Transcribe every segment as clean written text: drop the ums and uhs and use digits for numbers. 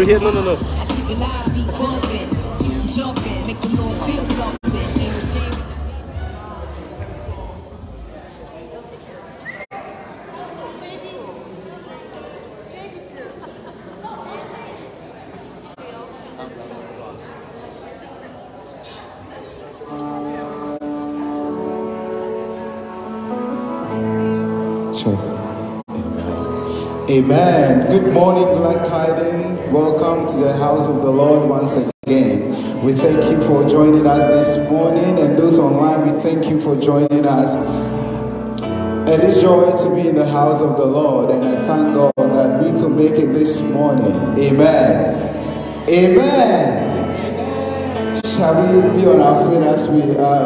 through here. No. Amen. Good morning, Glad Tidings. Welcome to the house of the Lord once again. We thank you for joining us this morning, and those online, we thank you for joining us. It is joy to be in the house of the Lord, and I thank God that we could make it this morning. Amen. Amen. Shall we be on our feet as we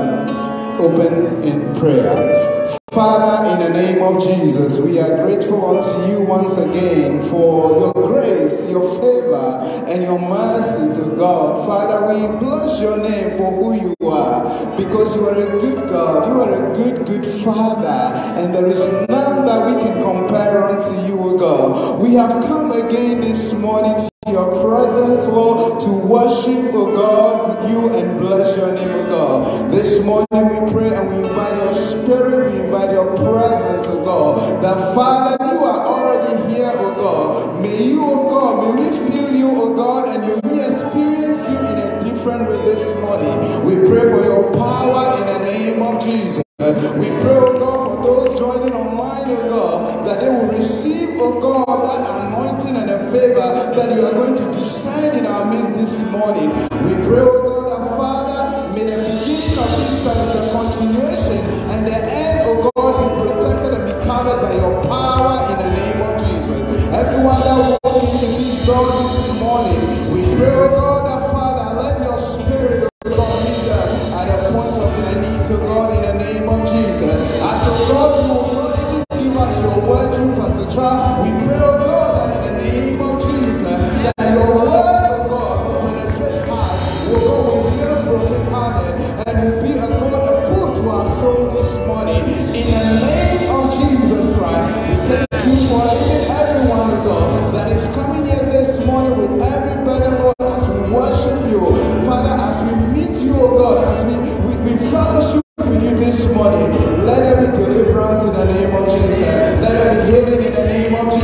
open in prayer? Father, in the name of Jesus, we are grateful unto you once again for your grace, your favor, and your mercies, oh God. Father, we bless your name for who you are, because you are a good God, you are a good Father, and there is none that we can compare unto you, oh God. We have come again this morning to your presence, Lord, to worship, oh God, with you and bless your name, oh God. This morning we pray and we invite your spirit, we invite your presence, oh God, that Father, you are already here, oh God. May you, oh God, may we feel you, oh God, and may we experience you in a different way this morning. We pray for your power in the name of Jesus. We pray, oh God, for those joining online, oh God, that they will receive, oh God, that anointing and the favor that you are going to descend in our midst this morning. We pray, oh God, that Father, may the beginning of this service, the continuation, and the end, oh God, be protected and be covered by your power in the name of Jesus. Everyone that walk into this door this morning, we pray, oh God, that Father, let your spirit, oh God, meet them at the point of their needs, oh God, in the name of Jesus. As oh God, you will not even give us your word through Pastor Charles, we pray, oh God, that in the name of Jesus, that your word, oh God, will penetrate heart, will go with heal broken hearted, and will be a God, a food to our soul this morning. In the name of Jesus Christ, we thank you for everyone, oh God, that is coming here this morning with every burden, Lord, as we worship you, Father, as we meet you, oh God, as we fellowship with you this morning. Let there be deliverance in the name of Jesus. Let there be healing in the name of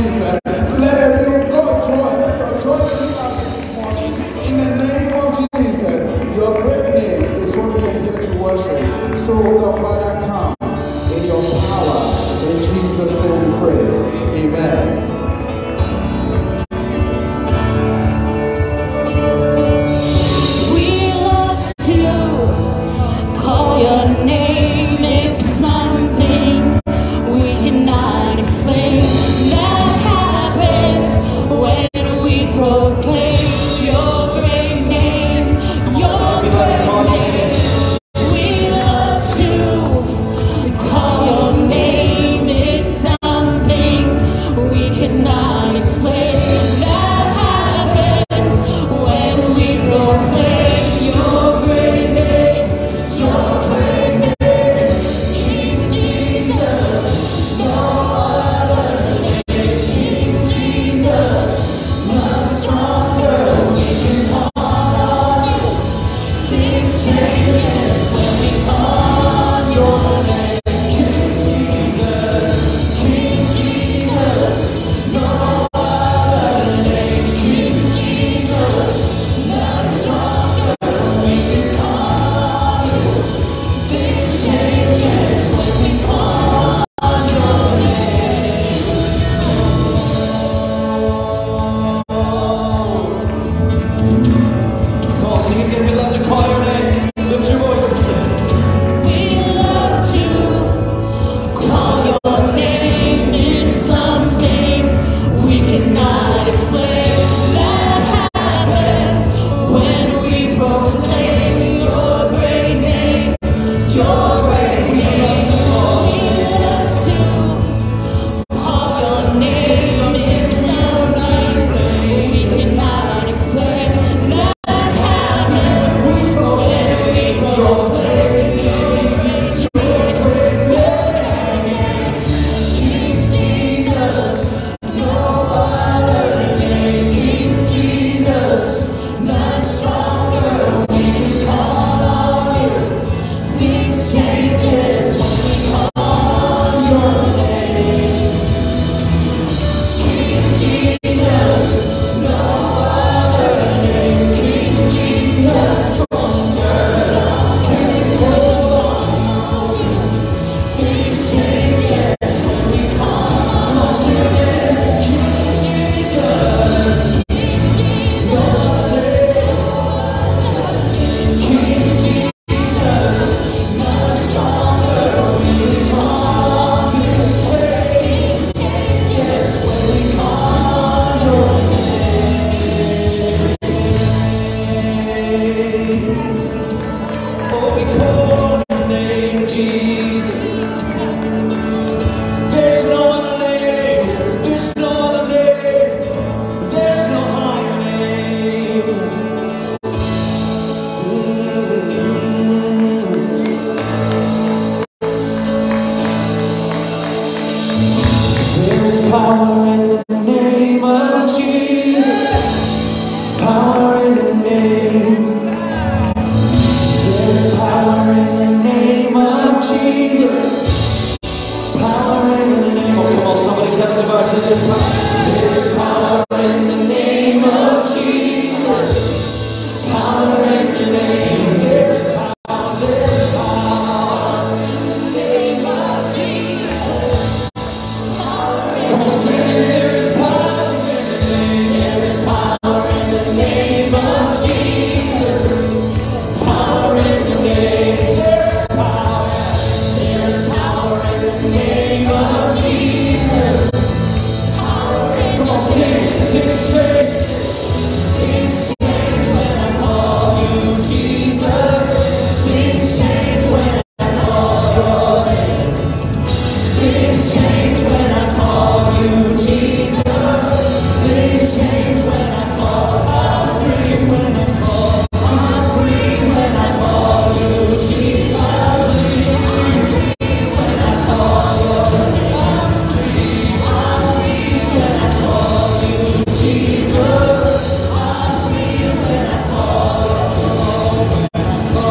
Power in the name. There's power in the name of Jesus. Power in the name. Oh, come on, somebody testify. Say there's power. There's power in the name of Jesus. Power in the name. There's power. There's power in the name of Jesus. Come on, sing it. There is power in the name. There is power in the name of Jesus. Power in the name. There is power. There is power in the name of Jesus. Come on, sing it. Things change. Things change when I call you Jesus. Things change when I call your name. Things change when I call you Jesus. Things change when I call. I'm free when I call. I'm free when I call you Jesus. I'm free when I call your name. I'm free when I call you Jesus. I'm free when I call your name.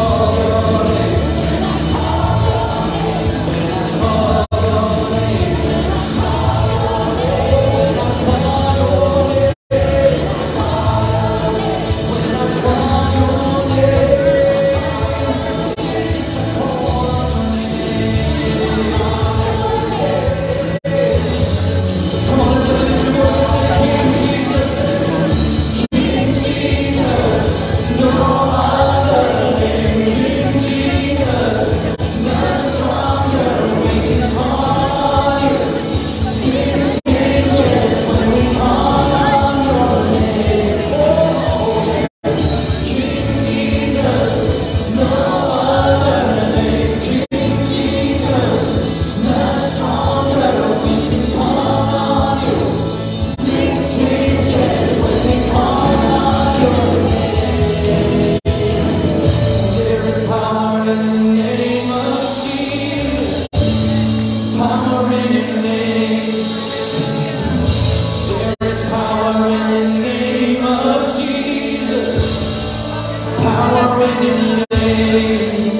Come on, lift up your voice and say, King Jesus, King Jesus, no other name. King Jesus, much stronger, we can call you. Things changes when we call on your name. Oh, King Jesus, no other name. King Jesus, much stronger, we can call on you. Things changes when we call on your name. There is power in the name of Jesus. Power in your name. There is power in the name of Jesus. Power in your name.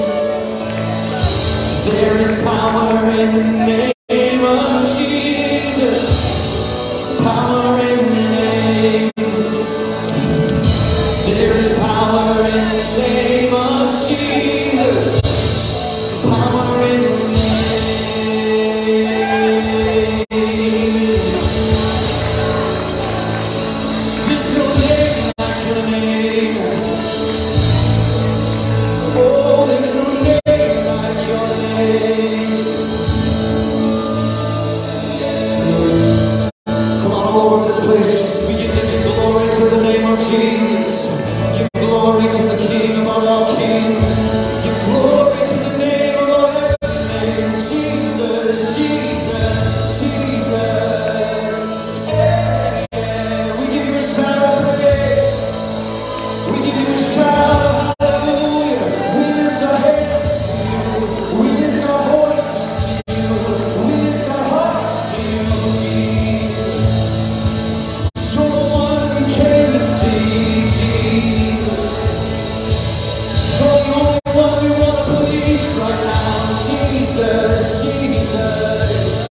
There is power in the name of Jesus. Power in the name. There is power in the name of Jesus. Power in the name. There's no name like your name. Oh, there's no name like your name. Come on, all over this place, just begin to give glory to the name of Jesus. Give glory to the King above all kings. Give glory to the name above every name. Jesus, Jesus, Jesus. Yeah, yeah. We give you a sound of praise. We give you a shout of hallelujah. We lift our hands to you. We lift our voices to you. We lift our hearts to you, Jesus. You're the one we came to see, Jesus. You're the only one we want to please right now, Jesus, Jesus.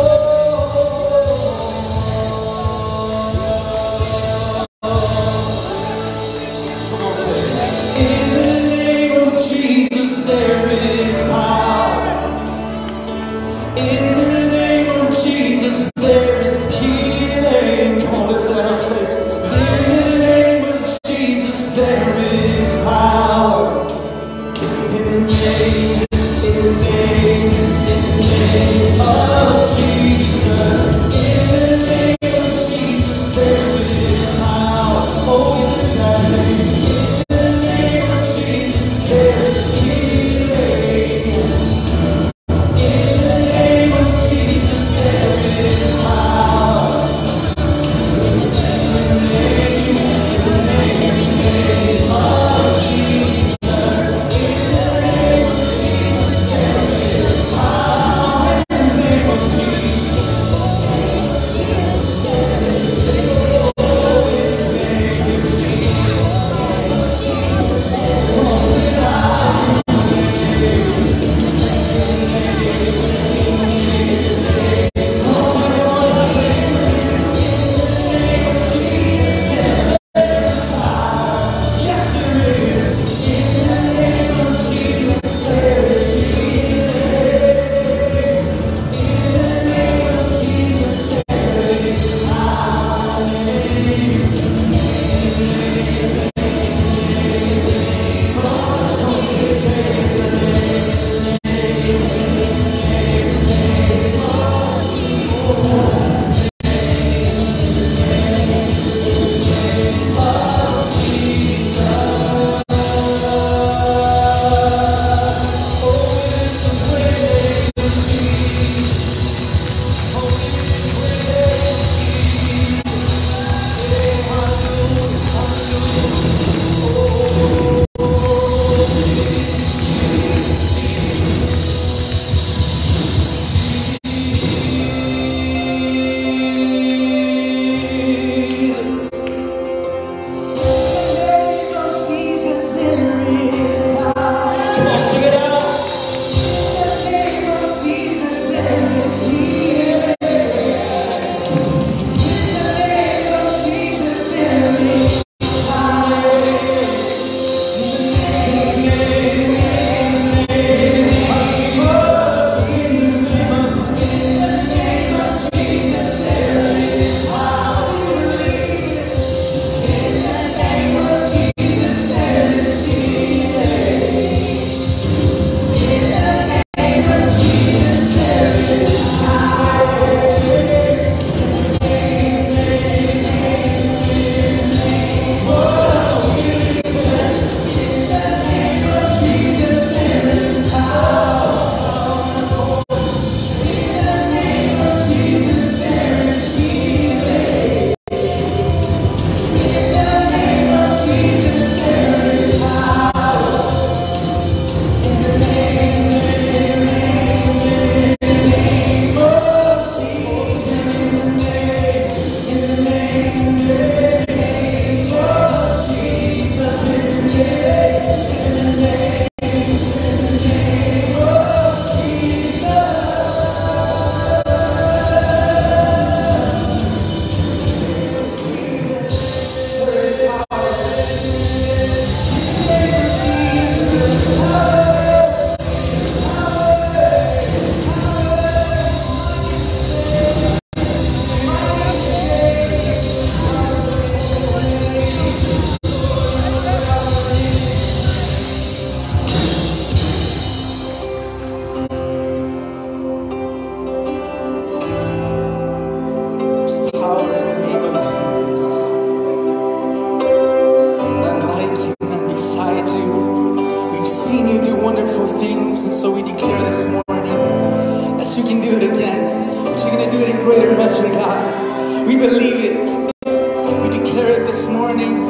Come on, say it. In the name of Jesus, there is power. In the name of Jesus, there is healing. Come on, lift that up, say it. In the name of Jesus, there is power. In the name, in the name, in the name of Jesus. In the name of Jesus, there is power. Oh, we lift that name. In the name of Jesus, there is healing. In the name of Jesus, there is power. In the name, in the name of Jesus. In the name of Jesus, there is power. In the name of Jesus. Oh, in the name of Jesus. So we declare this morning that you can do it again, that you're going to do it in greater measure, God. We believe it. We declare it this morning.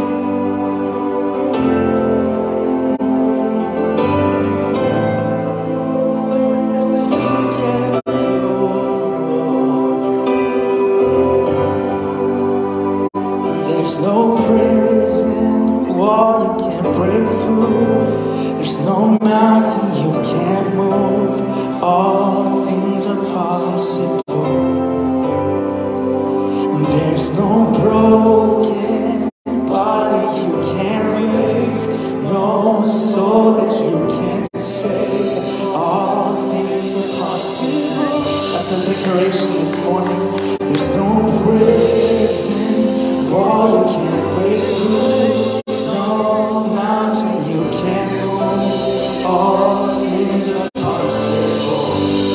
There's no prison wall you can't break through. There's no mountain you can't move. All things are possible. There's no broken body you can't raise. No soul that you can't save. All things are possible. That's a declaration this morning. There's no prison wall you can't break through, no mountain you can't move, all things are possible.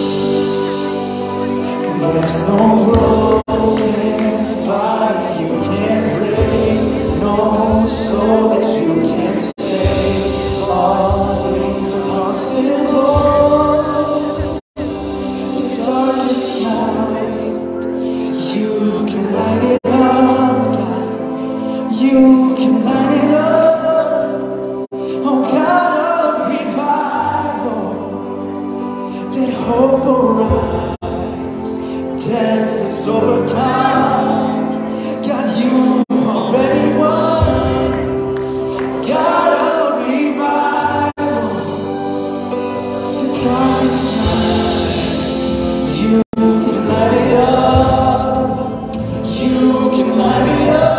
There's no broken body you can't raise, no soul that you can't save, all things are possible. The darkest night, you can light it up. You can light it up, oh God of revival. Let hope arise, death is overcome. God, you already won. God of revival, the darkest night, you can light it up. You can light it up.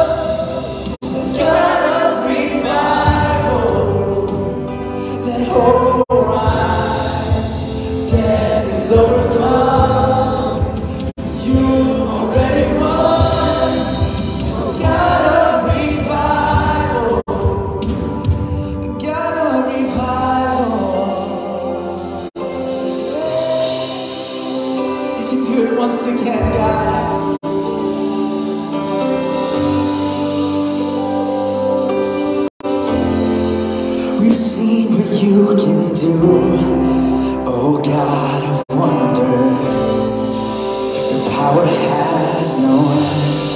Overcome, you already won. God of revival, God of revival. You can do it once again, God. We've seen what you can do, oh God of wonders. Your power has no end.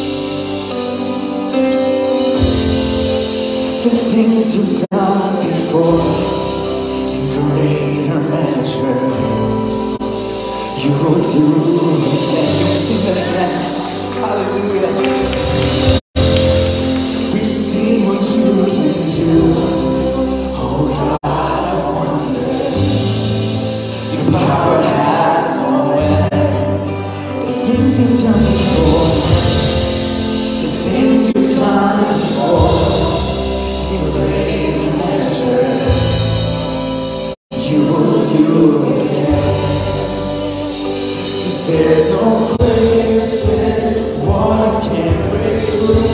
The things you've done before, in greater measure, you will do again. Can we sing that again? Hallelujah. We've seen what you can do, oh God of wonders. Your power has no end. The things you've done before, the things you've done before, in greater measure, you will do again. 'Cause there's no place that wall you can't break through.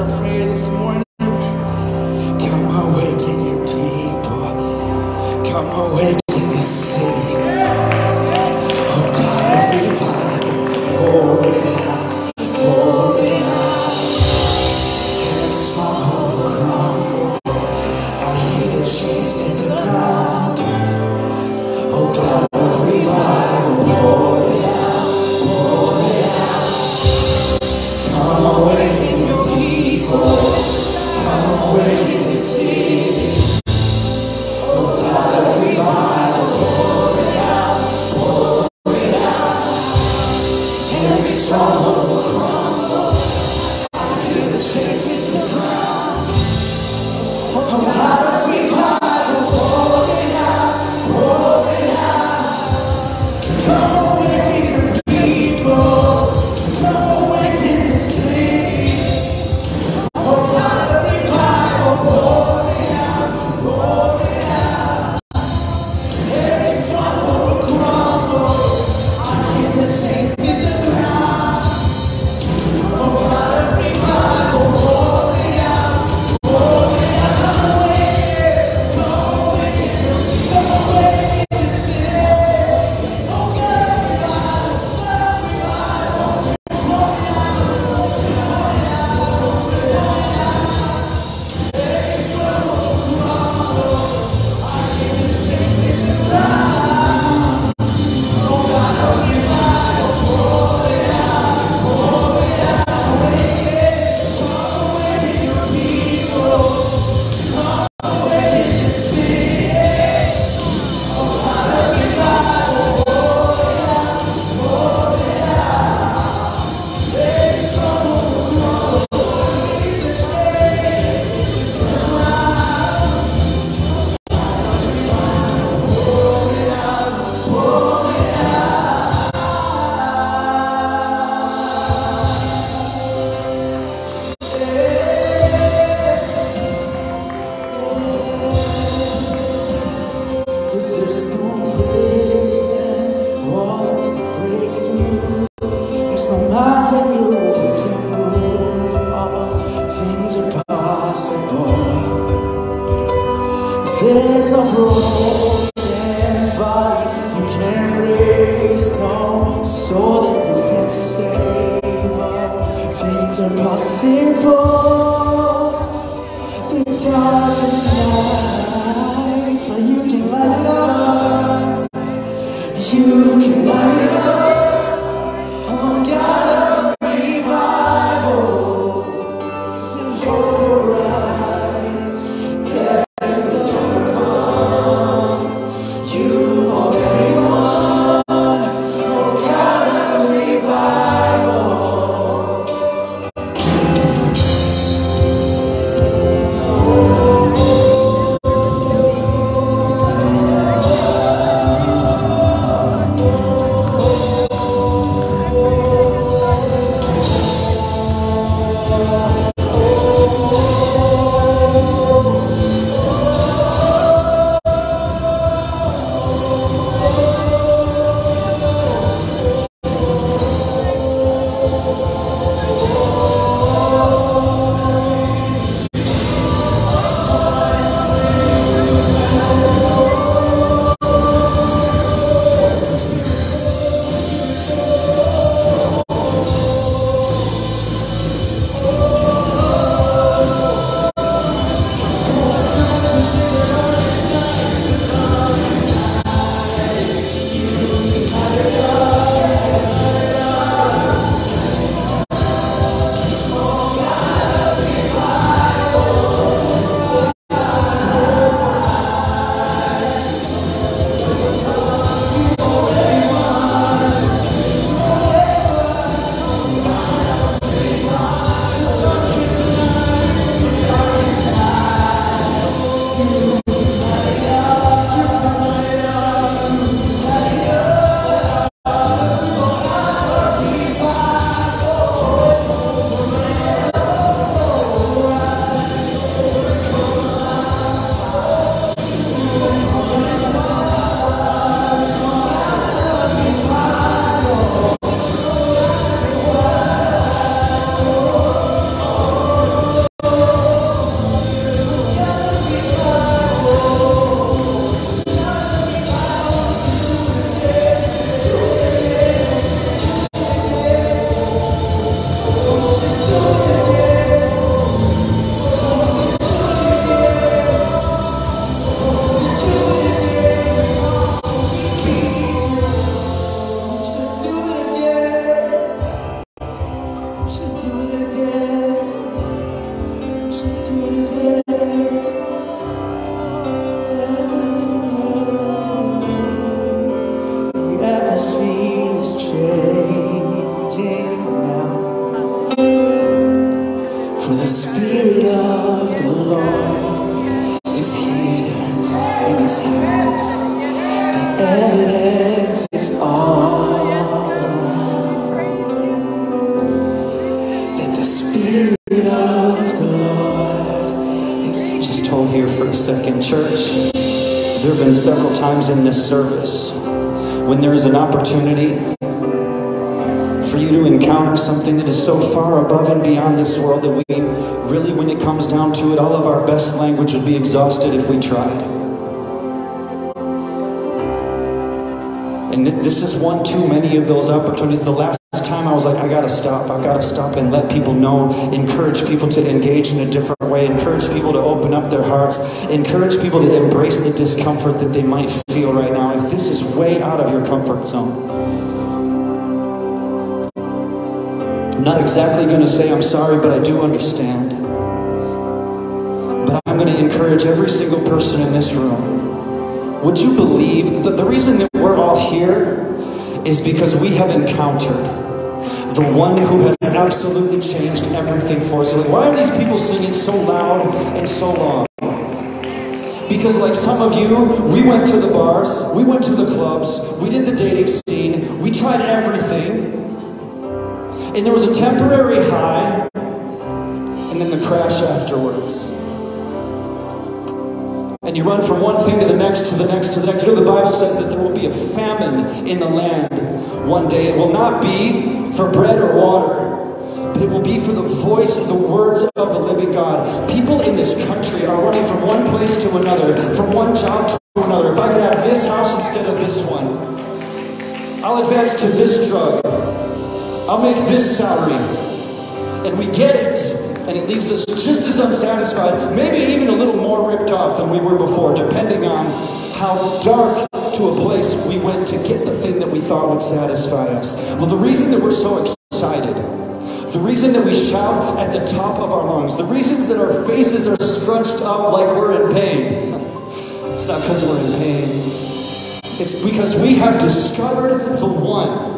our prayer this morning. Come awaken your people. Come awaken the city. Oh God of revival, pour it out, pour it out. Every stronghold will crumble. I hear the chains hit the ground. Oh God of revival, pour it out, pour it out. Come awaken your people. Come awaken the city. Oh God of revival, pour it out, pour it out. Every stronghold will crumble. I hear the chains hit the ground. Oh God of revival, pour it out, pour it out. Come awaken your people. Come awaken the city. Oh God of revival, pour it out, pour it out. Every stronghold will crumble. I hear the chains hit the ground. Oh God of revival, pour it out, pour it out. Come awaken the city. Oh God of revival, pour it out, every stronghold will crumble. I hear the chains hit the ground. Oh God of revival, pour it out, pour it out. Come awaken your people. Come awaken the city. Oh God of revival, pour it out, pour it out. Every stronghold will crumble. The chains hit the ground. Pour it out, pour it out. 'Cause there's no place that won't break through. There's no mountain you can move. All things are possible. There's no broken body you can't raise, no soul that you can't save. All things are possible. The darkest night, but you can light it up. You can light it up. Oh God of revival, let hope arise. Death is overcome. You already won. Oh God of revival. Several times in this service when there is an opportunity for you to encounter something that is so far above and beyond this world that we really, when it comes down to it, all of our best language would be exhausted if we tried. And this is one too many of those opportunities. The last time I was like, I've got to stop and let people know, encourage people to engage in a different way, encourage people to open up their hearts, encourage people to embrace the discomfort that they might feel right now. If this is way out of your comfort zone, I'm not exactly going to say I'm sorry, but I do understand. But I'm going to encourage every single person in this room. Would you believe that the reason that we're all here is because we have encountered the one who has absolutely changed everything for us. Like, why are these people singing so loud and so long? Because like some of you, we went to the bars, we went to the clubs, we did the dating scene, we tried everything, and there was a temporary high, and then the crash afterwards. And you run from one thing to the next, to the next, to the next. You know, the Bible says that there will be a famine in the land one day. It will not be for bread or water, but it will be for the voice of the words of the living God. People in this country are running from one place to another, from one job to another. If I could have this house instead of this one, I'll advance to this drug. I'll make this salary. And we get it. And it leaves us just as unsatisfied, maybe even a little more ripped off than we were before, depending on how dark to a place we went to get the thing that we thought would satisfy us. Well, the reason that we're so excited, the reason that we shout at the top of our lungs, the reasons that our faces are scrunched up like we're in pain, it's not because we're in pain. It's because we have discovered the one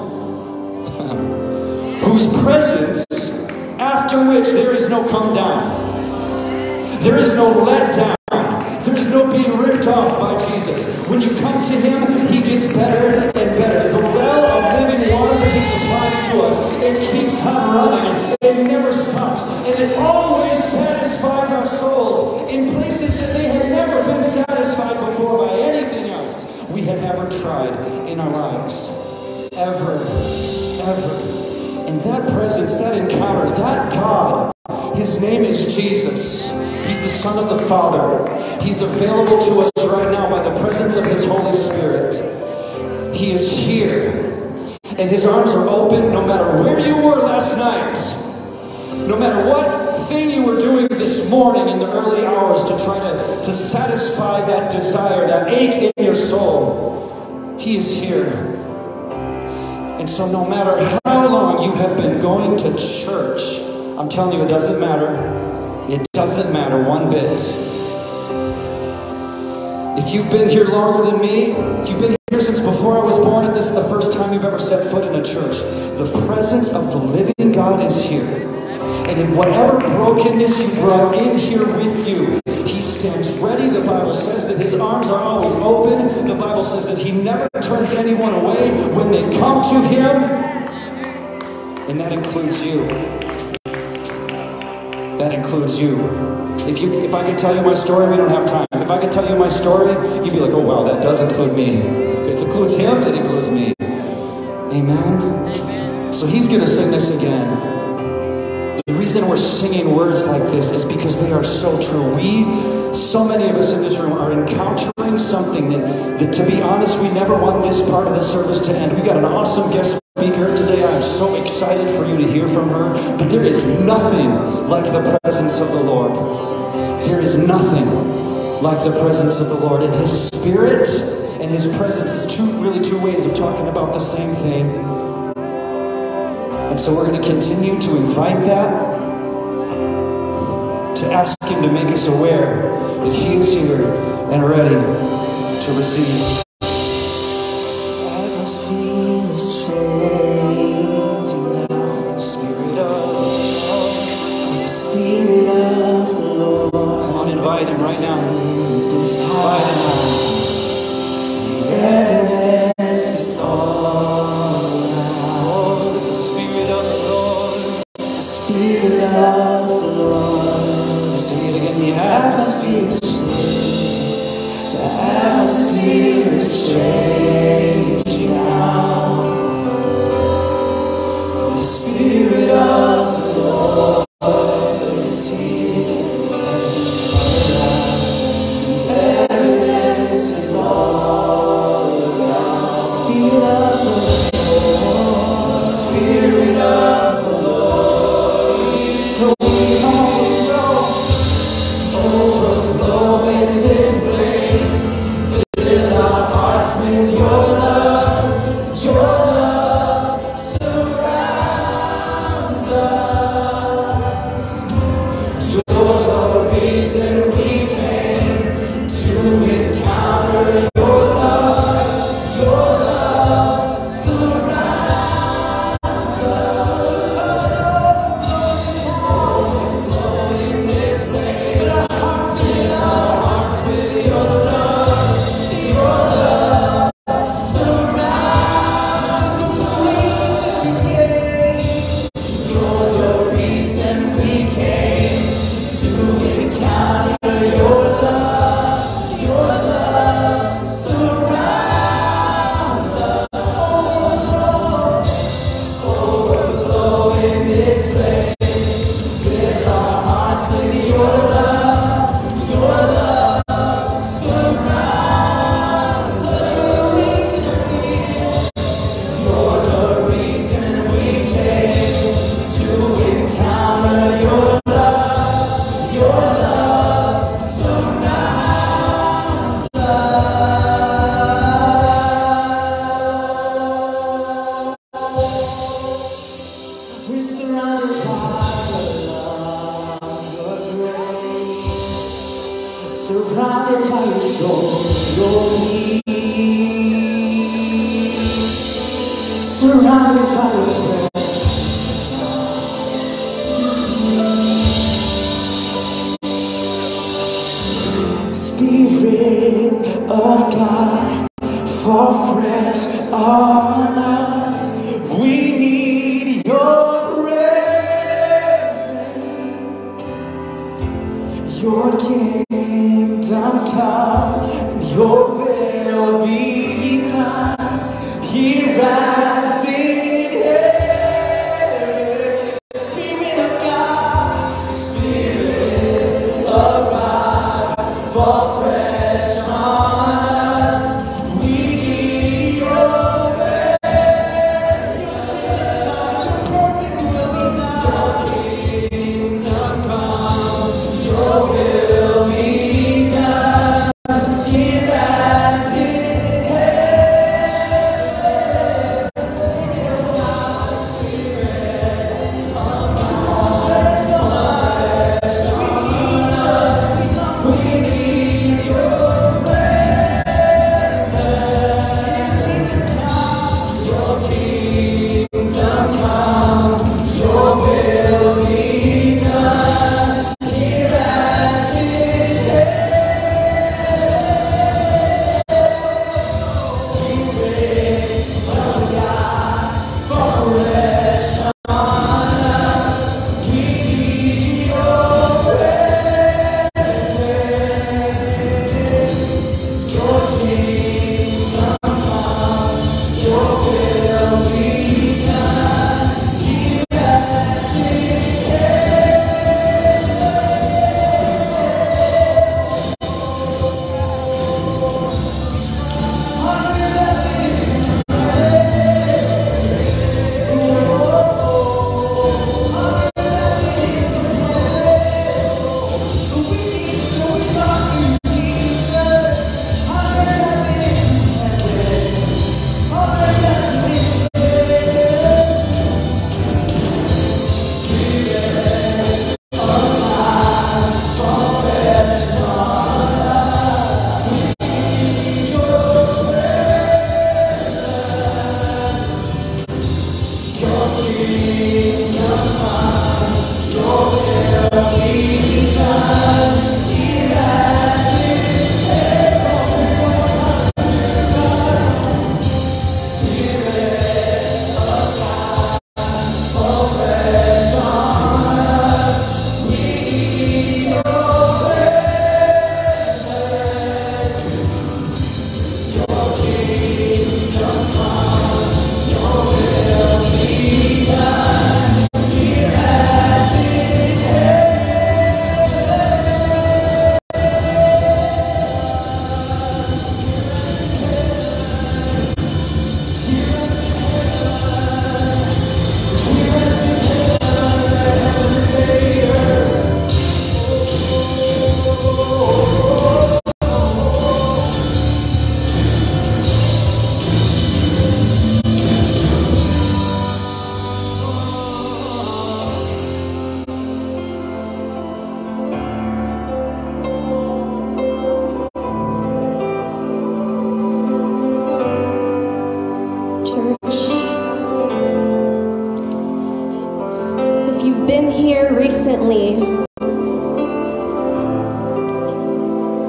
whose presence, after which there is no come down. There is no let down. There is no being ripped off by Jesus. When you come to him, he gets better and better. The well of living water that he supplies to us, it keeps on running. It never stops. And it always satisfies our souls in places that they had never been satisfied before by anything else we had ever tried in our lives. Ever. And that presence, that encounter, that God, his name is Jesus. He's the Son of the Father. He's available to us right now by the presence of his Holy Spirit. He is here. And his arms are open no matter where you were last night. No matter what thing you were doing this morning in the early hours to try to satisfy that desire, that ache in your soul. He is here. And so no matter how long you have been going to church, I'm telling you, it doesn't matter. It doesn't matter one bit. If you've been here longer than me, if you've been here since before I was born, if this is the first time you've ever set foot in a church, the presence of the living God is here. And in whatever brokenness you brought in here with you, he stands ready. The Bible says that his arms are always open. The Bible says that he never turns anyone away when they come to him. And that includes you. That includes you. If I could tell you my story, we don't have time. If I could tell you my story, you'd be like, oh wow, that does include me. If it includes him, it includes me. Amen? So he's going to sing this again. The reason we're singing words like this is because they are so true. So many of us in this room are encountering something that to be honest, we never want this part of the service to end. We got an awesome guest speaker today. I'm so excited for you to hear from her. But there is nothing like the presence of the Lord. There is nothing like the presence of the Lord. And his spirit and his presence is really two ways of talking about the same thing. And so we're going to continue to invite that, to to ask Him to make us aware that He is here and ready to receive. Atmosphere is changing now. Spirit of For the Spirit of the Lord. Come on, invite Him right now. In this Invite Him. house, the evidence is all around. Oh, let the Spirit of the Lord. The Spirit of the Lord. Sing it again. The Atmosphere is changing. The atmosphere is changing now. For the Spirit of the Lord is here. Evidence is all around. Evidence is all around. The Spirit of the Lord. The Spirit of the Lord is so we overflow in this place. Fill our hearts with your love. Your love surrounds us. You're the reason we came to encounter your love. Your love surrounds us. Overflow in this place. Fill our hearts with your love. Your love surrounds us. You're the reason we came to encounter your love. Your love surrounds us. Overflow in this place. Fill our hearts with your love. Your love surrounds us. You're the reason we came to encounter your love. Your love surrounds us. We're surrounded by your love, your grace. Surrounded by your joy, your peace. Surrounded by your presence. Spirit of God, fall fresh on us. We need your presence. Your kingdom come, and your will be done. Here as in heaven. Spirit of God, Spirit of God, fall fresh on us. We need your presence. Your perfect will be done. Your kingdom come, your will be done. Here as in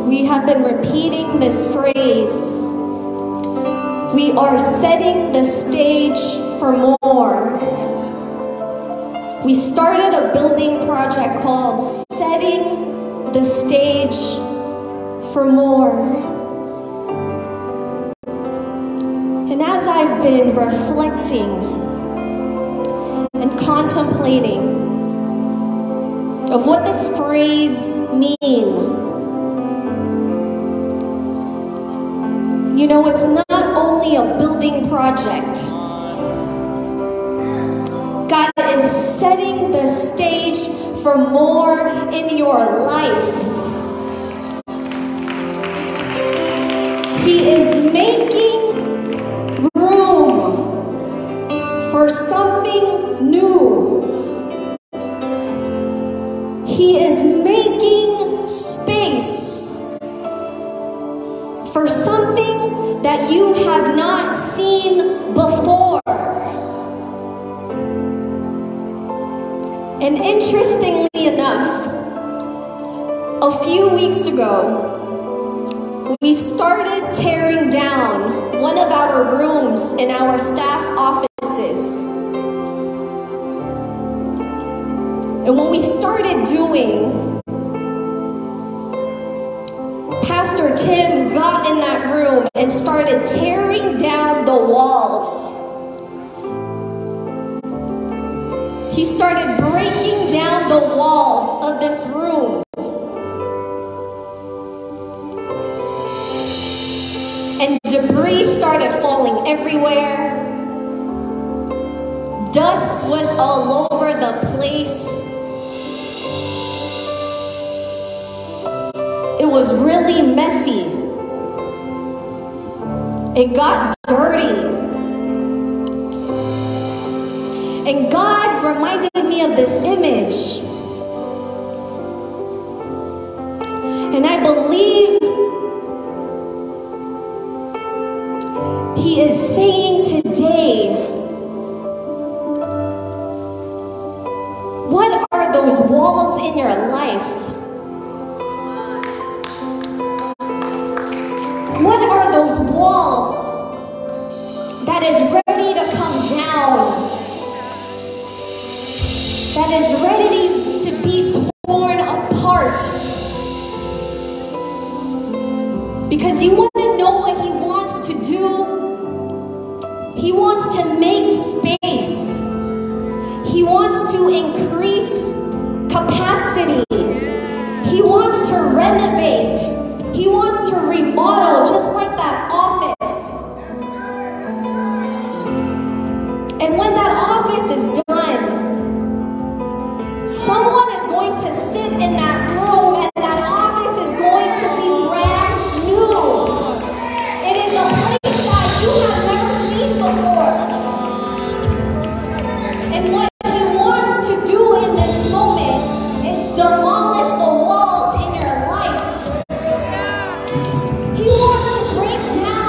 we have been repeating this phrase. We are setting the stage for more. We started a building project called Setting the Stage for More. And as I've been reflecting and contemplating of what this phrase means, you know, it's not only a building project. God is setting the stage for more in your life. He is making room for something new. He is making space for something that you have not seen before. And interestingly enough, a few weeks ago, we started tearing down one of our rooms in our staff offices. And when we started doing, Pastor Tim got in that room and started tearing down the walls. He started breaking down the walls of this room. And debris started falling everywhere. Dust was all over the place. It was really messy. It got dirty. And God reminded me of this image. And I believe He is saying today, what are those walls in your life? What are those walls that is ready to come down? That is ready to be torn apart? Because you want to know what He wants to do. He wants to make space. He wants to increase capacity. He wants to renovate. He wants to remodel, just like that office. And when that office is done, someone is going to sit in that room and that office is going to be brand new. It is a place that you have never seen before. And what He wants to do in this moment is demolish the walls in your life. He wants to break down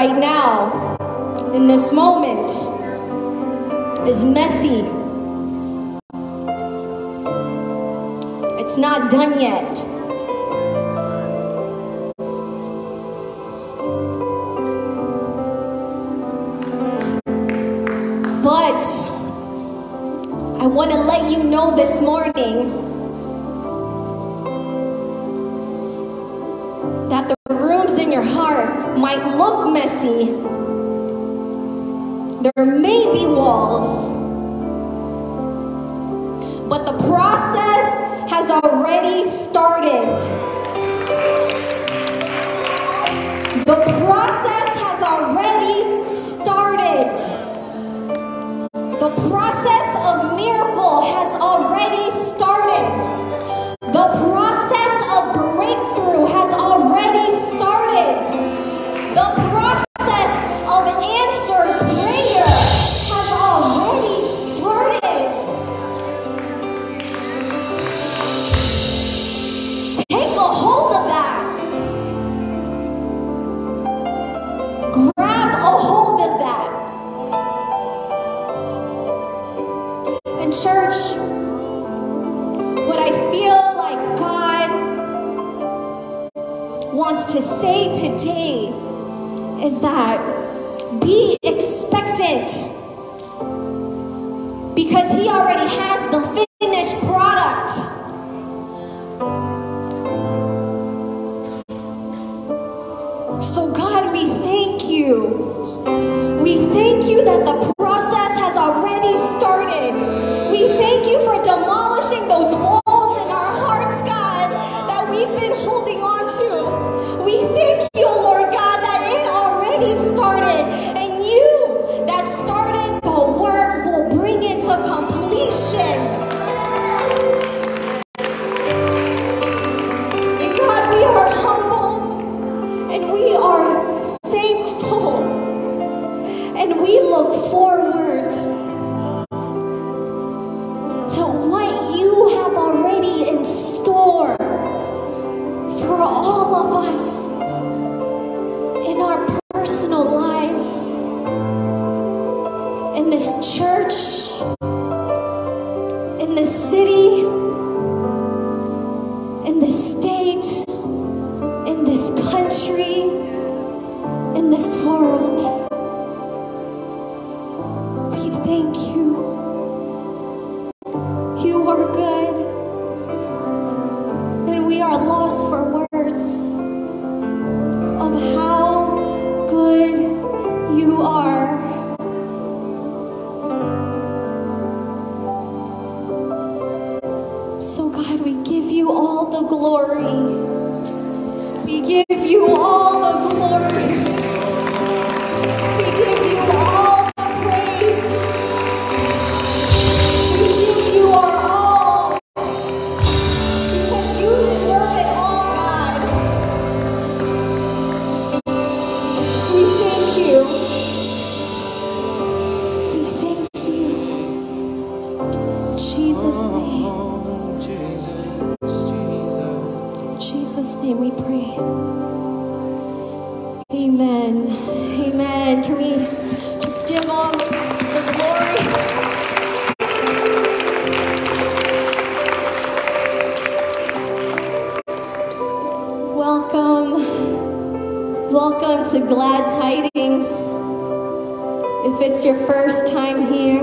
right now, in this moment, is messy. It's not done yet. But I want to let you know this morning that the rooms in your heart might look messy. There may be walls, but the process has already started. The process has already started. The process of miracle has already started. The process of breakthrough has already started. The process of answered prayer has already started. Take a hold of that. Grab a hold of that. And church, what I feel like God wants to say today is that be expectant, because He already has the finished product. So God, we thank you. We thank you that the process has already started. We thank you for demolishing those walls in our hearts, God, that we've been holding on to. We thank you, Lord God, that it already started, and you that started the work will bring it to completion. And God, we are humbled, and we are thankful, and we look forward to what you have already in store for all of us in our personal lives, in this church, in this city, in this state, in this country, in this world. We thank you. You are good, and we are lost for words of how good you are. So God, we give you all the glory. We give you all the glory. We give you all the praise. We give you our all, because you deserve it all, God. We thank you. We thank you. In Jesus' name. In Jesus' name we pray. Amen. Amen. Can we just give Him the glory? Welcome to Glad Tidings. If it's your first time here,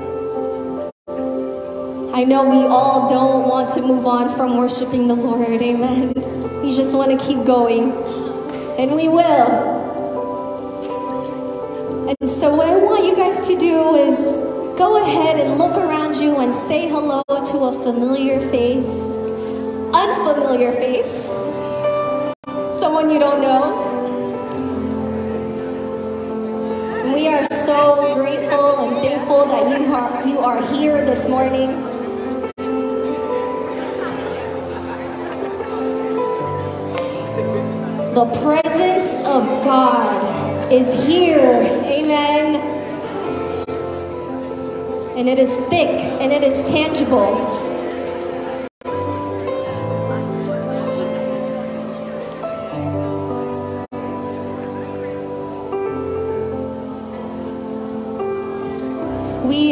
I know we all don't want to move on from worshiping the Lord, amen. We just want to keep going, and we will. And so what I want you guys to do is go ahead and look around you and say hello to a familiar face, unfamiliar face, someone you don't know. And we are so grateful and thankful that you are here this morning. The presence of God is here, amen. And it is thick and it is tangible.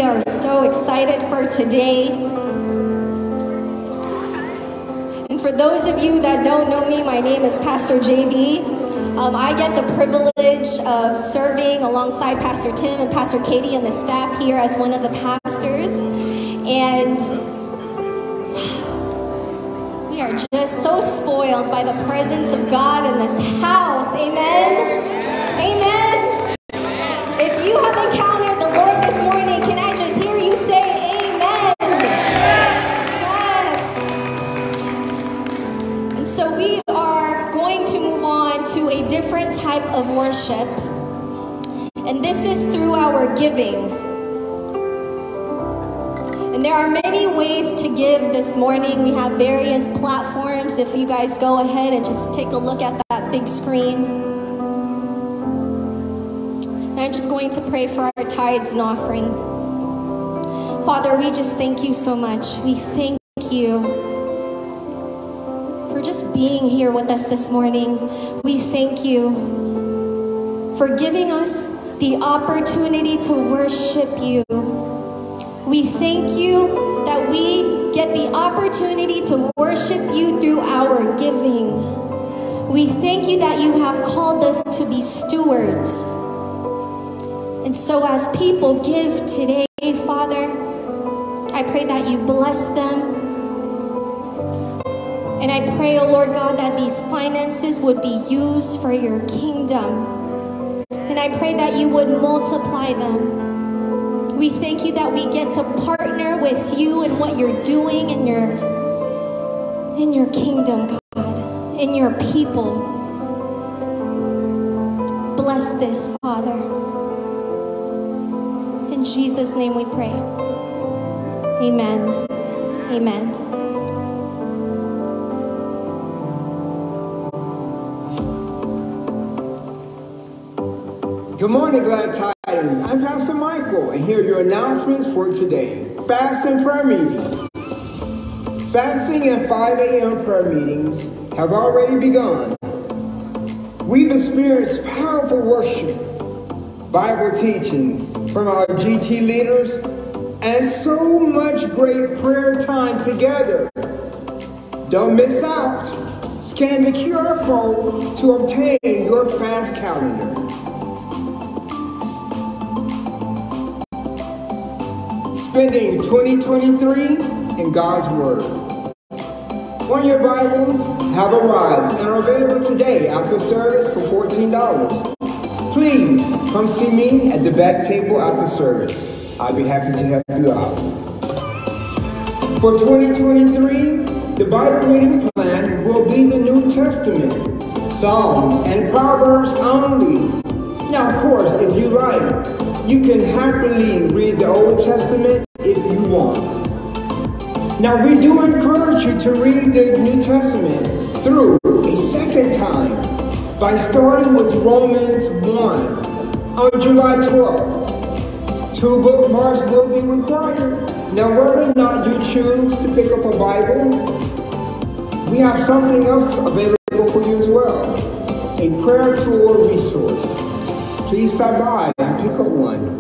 are so excited for today. And for those of you that don't know me, my name is Pastor JB. I get the privilege of serving alongside Pastor Tim and Pastor Katie and the staff here as one of the pastors. And we are just so spoiled by the presence of God in this house. Amen. Amen. If you have encountered the Lord this morning, can I just hear you say amen? Yes. And so we are going to move on to a different type of worship. And this is through our giving. And there are many ways to give this morning. We have various platforms. If you guys go ahead and just take a look at that big screen. And I'm just going to pray for our tithes and offering. Father, we just thank you so much. We thank you for just being here with us this morning. We thank you for giving us the opportunity to worship you. We thank you that we get the opportunity to worship you through our giving. We thank you that you have called us to be stewards. And so as people give today, Father, I pray that you bless them. And I pray, oh Lord God, that these finances would be used for your kingdom. And I pray that you would multiply them. We thank you that we get to partner with you in what you're doing in your kingdom, God, in your people. Bless this, Father. In Jesus' name we pray. Amen. Amen. Good morning, Glad Tidings. I'm Pastor Michael, and here are your announcements for today. Fast and prayer meetings. Fasting and 5 a.m. prayer meetings have already begun. We've experienced powerful worship, Bible teachings from our GT leaders, and so much great prayer time together. Don't miss out. Scan the QR code to obtain your fast calendar. Spending 2023 in God's Word. On your Bibles have arrived and are available today after service for $14. Please come see me at the back table after service. I'll be happy to help you out. For 2023, the Bible reading plan will be the New Testament, Psalms, and Proverbs only. Now, of course, if you like, you can happily read the Old Testament if you want. Now, we do encourage you to read the New Testament through a second time by starting with Romans 1 on July 12th. 2 bookmarks will be required. Now, whether or not you choose to pick up a Bible, we have something else available for you as well, a prayer tool resource. Please stop by and pick up one.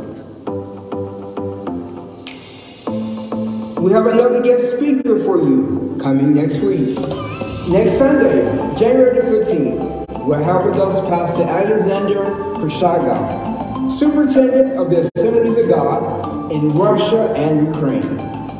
We have another guest speaker for you coming next week. Next Sunday, January the 15th, we'll have with us Pastor Alexander Prishaga, Superintendent of the Assemblies of God in Russia and Ukraine.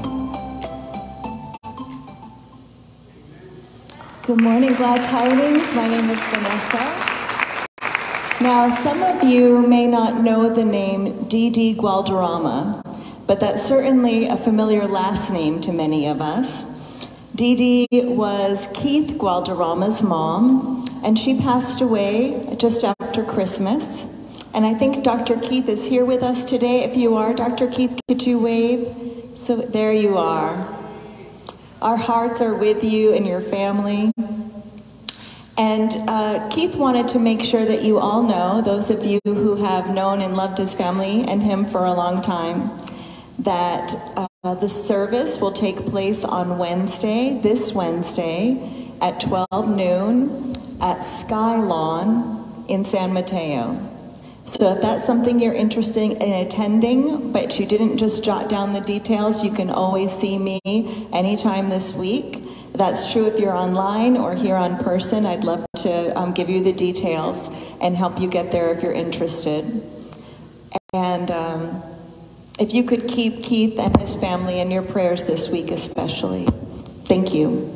Good morning, Glad Tidings. My name is Vanessa. Now, some of you may not know the name Dee Gualderrama, but that's certainly a familiar last name to many of us. Dee was Keith Gualderrama's mom, and she passed away just after Christmas. And I think Dr. Keith is here with us today. If you are, Dr. Keith, could you wave? So there you are. Our hearts are with you and your family. And Keith wanted to make sure that you all know, those of you who have known and loved his family and him for a long time, that the service will take place on Wednesday, this Wednesday, at 12 noon at Sky Lawn in San Mateo. So if that's something you're interested in attending, but you didn't just jot down the details, you can always see me anytime this week. That's true if you're online or here in person. I'd love to give you the details and help you get there if you're interested. And if you could keep Keith and his family in your prayers this week especially. Thank you.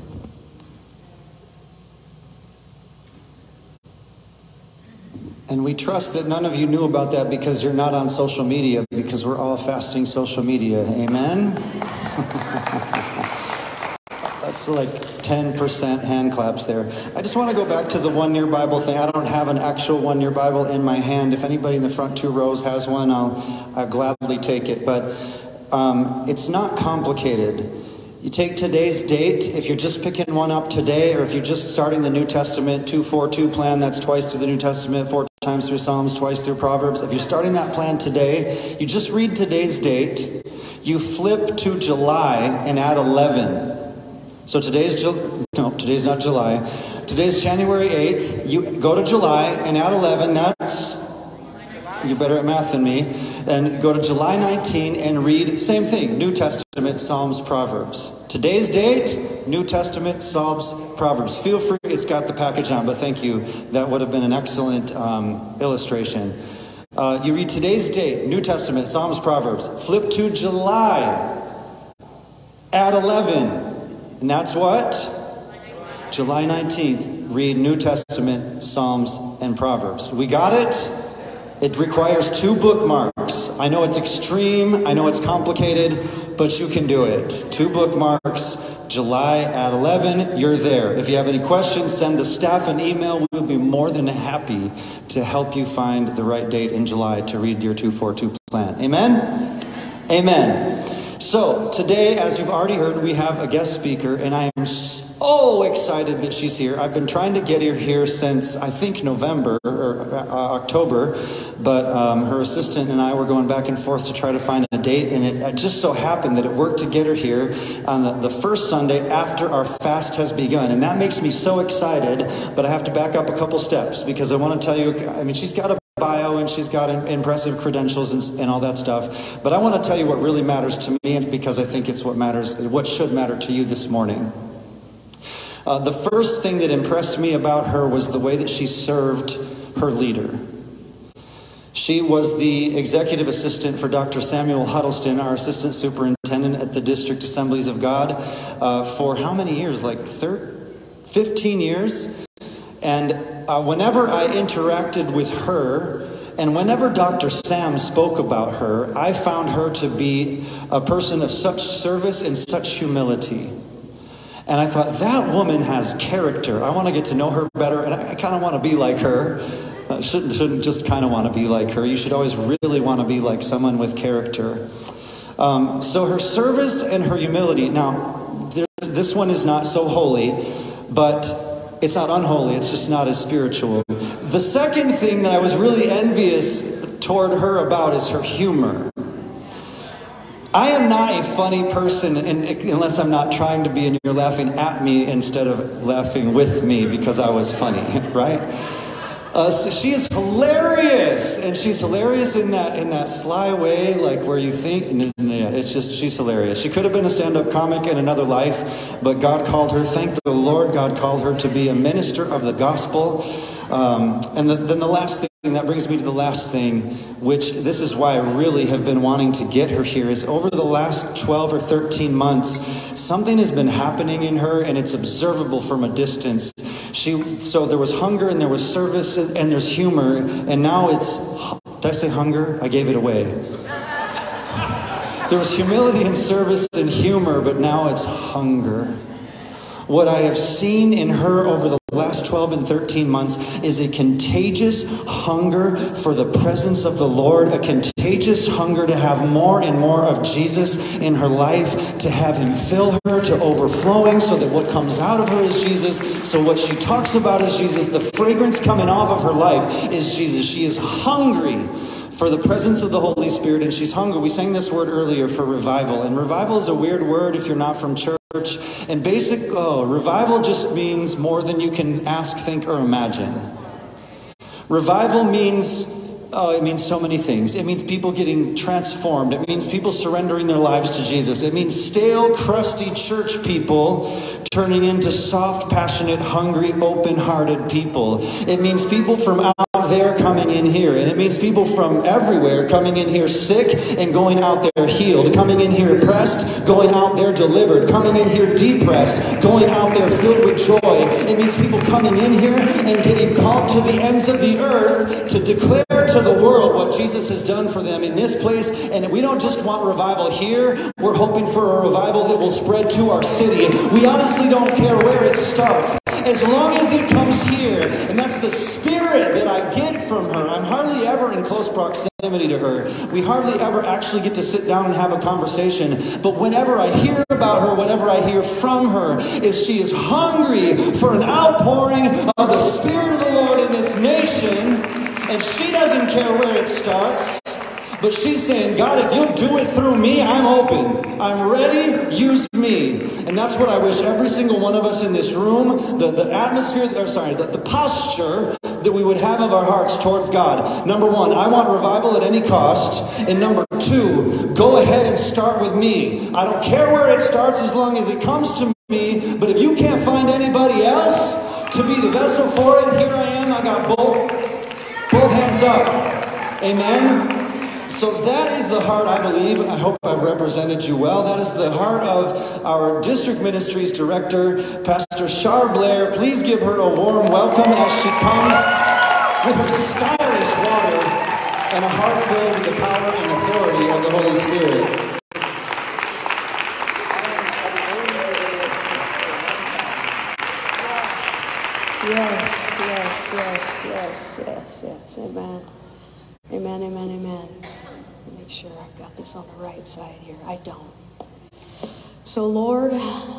And we trust that none of you knew about that because you're not on social media, because we're all fasting social media. Amen? That's like 10% hand claps there. I just want to go back to the one-year Bible thing. I don't have an actual one-year Bible in my hand. If anybody in the front 2 rows has one, I'll gladly take it. But it's not complicated. You take today's date, if you're just picking one up today, or if you're just starting the New Testament 2-4-2 plan, that's twice through the New Testament, 4 times through Psalms, twice through Proverbs. If you're starting that plan today, you just read today's date, you flip to July and add 11. So today's not July. Today's January 8th. You go to July and add 11. That's, you're better at math than me. And go to July 19 and read, same thing, New Testament, Psalms, Proverbs. Today's date, New Testament, Psalms, Proverbs. Feel free, it's got the package on, but thank you. That would have been an excellent illustration. You read today's date, New Testament, Psalms, Proverbs. Flip to July. Add 11. And that's what? July 19th. Read New Testament, Psalms, and Proverbs. We got it? It requires 2 bookmarks. I know it's extreme. I know it's complicated, but you can do it. 2 bookmarks. July at 11. You're there. If you have any questions, send the staff an email. We will be more than happy to help you find the right date in July to read your 2-4-2 plan. Amen? Amen. So today, as you've already heard, we have a guest speaker, and I am so excited that she's here. I've been trying to get her here since, I think, November or October, but her assistant and I were going back and forth to try to find a date, and it just so happened that it worked to get her here on the first Sunday after our fast has begun, and that makes me so excited, but I have to back up a couple steps because I want to tell you, I mean, she's got a bio and she's got impressive credentials and all that stuff, but I want to tell you what really matters to me, because I think it's what matters, what should matter to you this morning. The first thing that impressed me about her was the way that she served her leader. She was the executive assistant for Dr. Samuel Huddleston, our assistant superintendent at the District Assemblies of God, for how many years? Like 15 years? And whenever I interacted with her, and whenever Dr. Sam spoke about her, I found her to be a person of such service and such humility. And I thought, that woman has character. I want to get to know her better, and I kind of want to be like her. Shouldn't just kind of want to be like her. You should always really want to be like someone with character. So her service and her humility. Now, this one is not so holy, but it's not unholy, it's just not as spiritual. The second thing that I was really envious toward her about is her humor. I am not a funny person unless I'm not trying to be, and you're laughing at me instead of laughing with me because I was funny, right? So she is hilarious, and she's hilarious in that sly way, like where you think, it's just, she's hilarious. She could have been a stand-up comic in another life, but God called her, thank the Lord, God called her to be a minister of the gospel. And then the last thing, that brings me to the last thing, which this is why I really have been wanting to get her here, is over the last 12 or 13 months, something has been happening in her, and it's observable from a distance. So there was hunger, and there was service, and there's humor, and now it's, did I say hunger? I gave it away. There was humility and service and humor, but now it's hunger. What I have seen in her over the last 12 and 13 months is a contagious hunger for the presence of the Lord, a contagious hunger to have more and more of Jesus in her life, to have him fill her to overflowing so that what comes out of her is Jesus, so what she talks about is Jesus, the fragrance coming off of her life is Jesus. She is hungry for the presence of the Holy Spirit, and she's hungry. We sang this word earlier for revival, and revival is a weird word if you're not from church. And revival just means more than you can ask, think, or imagine. Revival means Oh, it means so many things. It means people getting transformed. It means people surrendering their lives to Jesus. It means stale, crusty church people turning into soft, passionate, hungry, open-hearted people. It means people from out there coming in here. And it means people from everywhere coming in here sick and going out there healed. Coming in here oppressed, going out there delivered. Coming in here depressed, going out there filled with joy. It means people coming in here and getting called to the ends of the earth to declare to the world what Jesus has done for them in this place. And we don't just want revival here. We're hoping for a revival that will spread to our city. We honestly don't care where it starts, as long as it comes here. And that's the spirit that I get from her. I'm hardly ever in close proximity to her. We hardly ever actually get to sit down and have a conversation. But whenever I hear about her, whenever I hear from her, is she is hungry for an outpouring of the Spirit of the Lord in this nation. And she doesn't care where it starts. But she's saying, God, if you'll do it through me, I'm open. I'm ready. Use me. And that's what I wish every single one of us in this room, the atmosphere, the posture that we would have of our hearts towards God. Number one, I want revival at any cost. And number two, go ahead and start with me. I don't care where it starts as long as it comes to me. But if you can't find anybody else to be the vessel for it, here I am. I got both hands up. Amen. So that is the heart, I believe. I hope I've represented you well. That is the heart of our district ministries director, Pastor Char Blair. Please give her a warm welcome as she comes with her stylish water and a heart filled with the power and authority of the Holy Spirit. Yes. Amen. Amen. Make sure I've got this on the right side here. I don't. So Lord,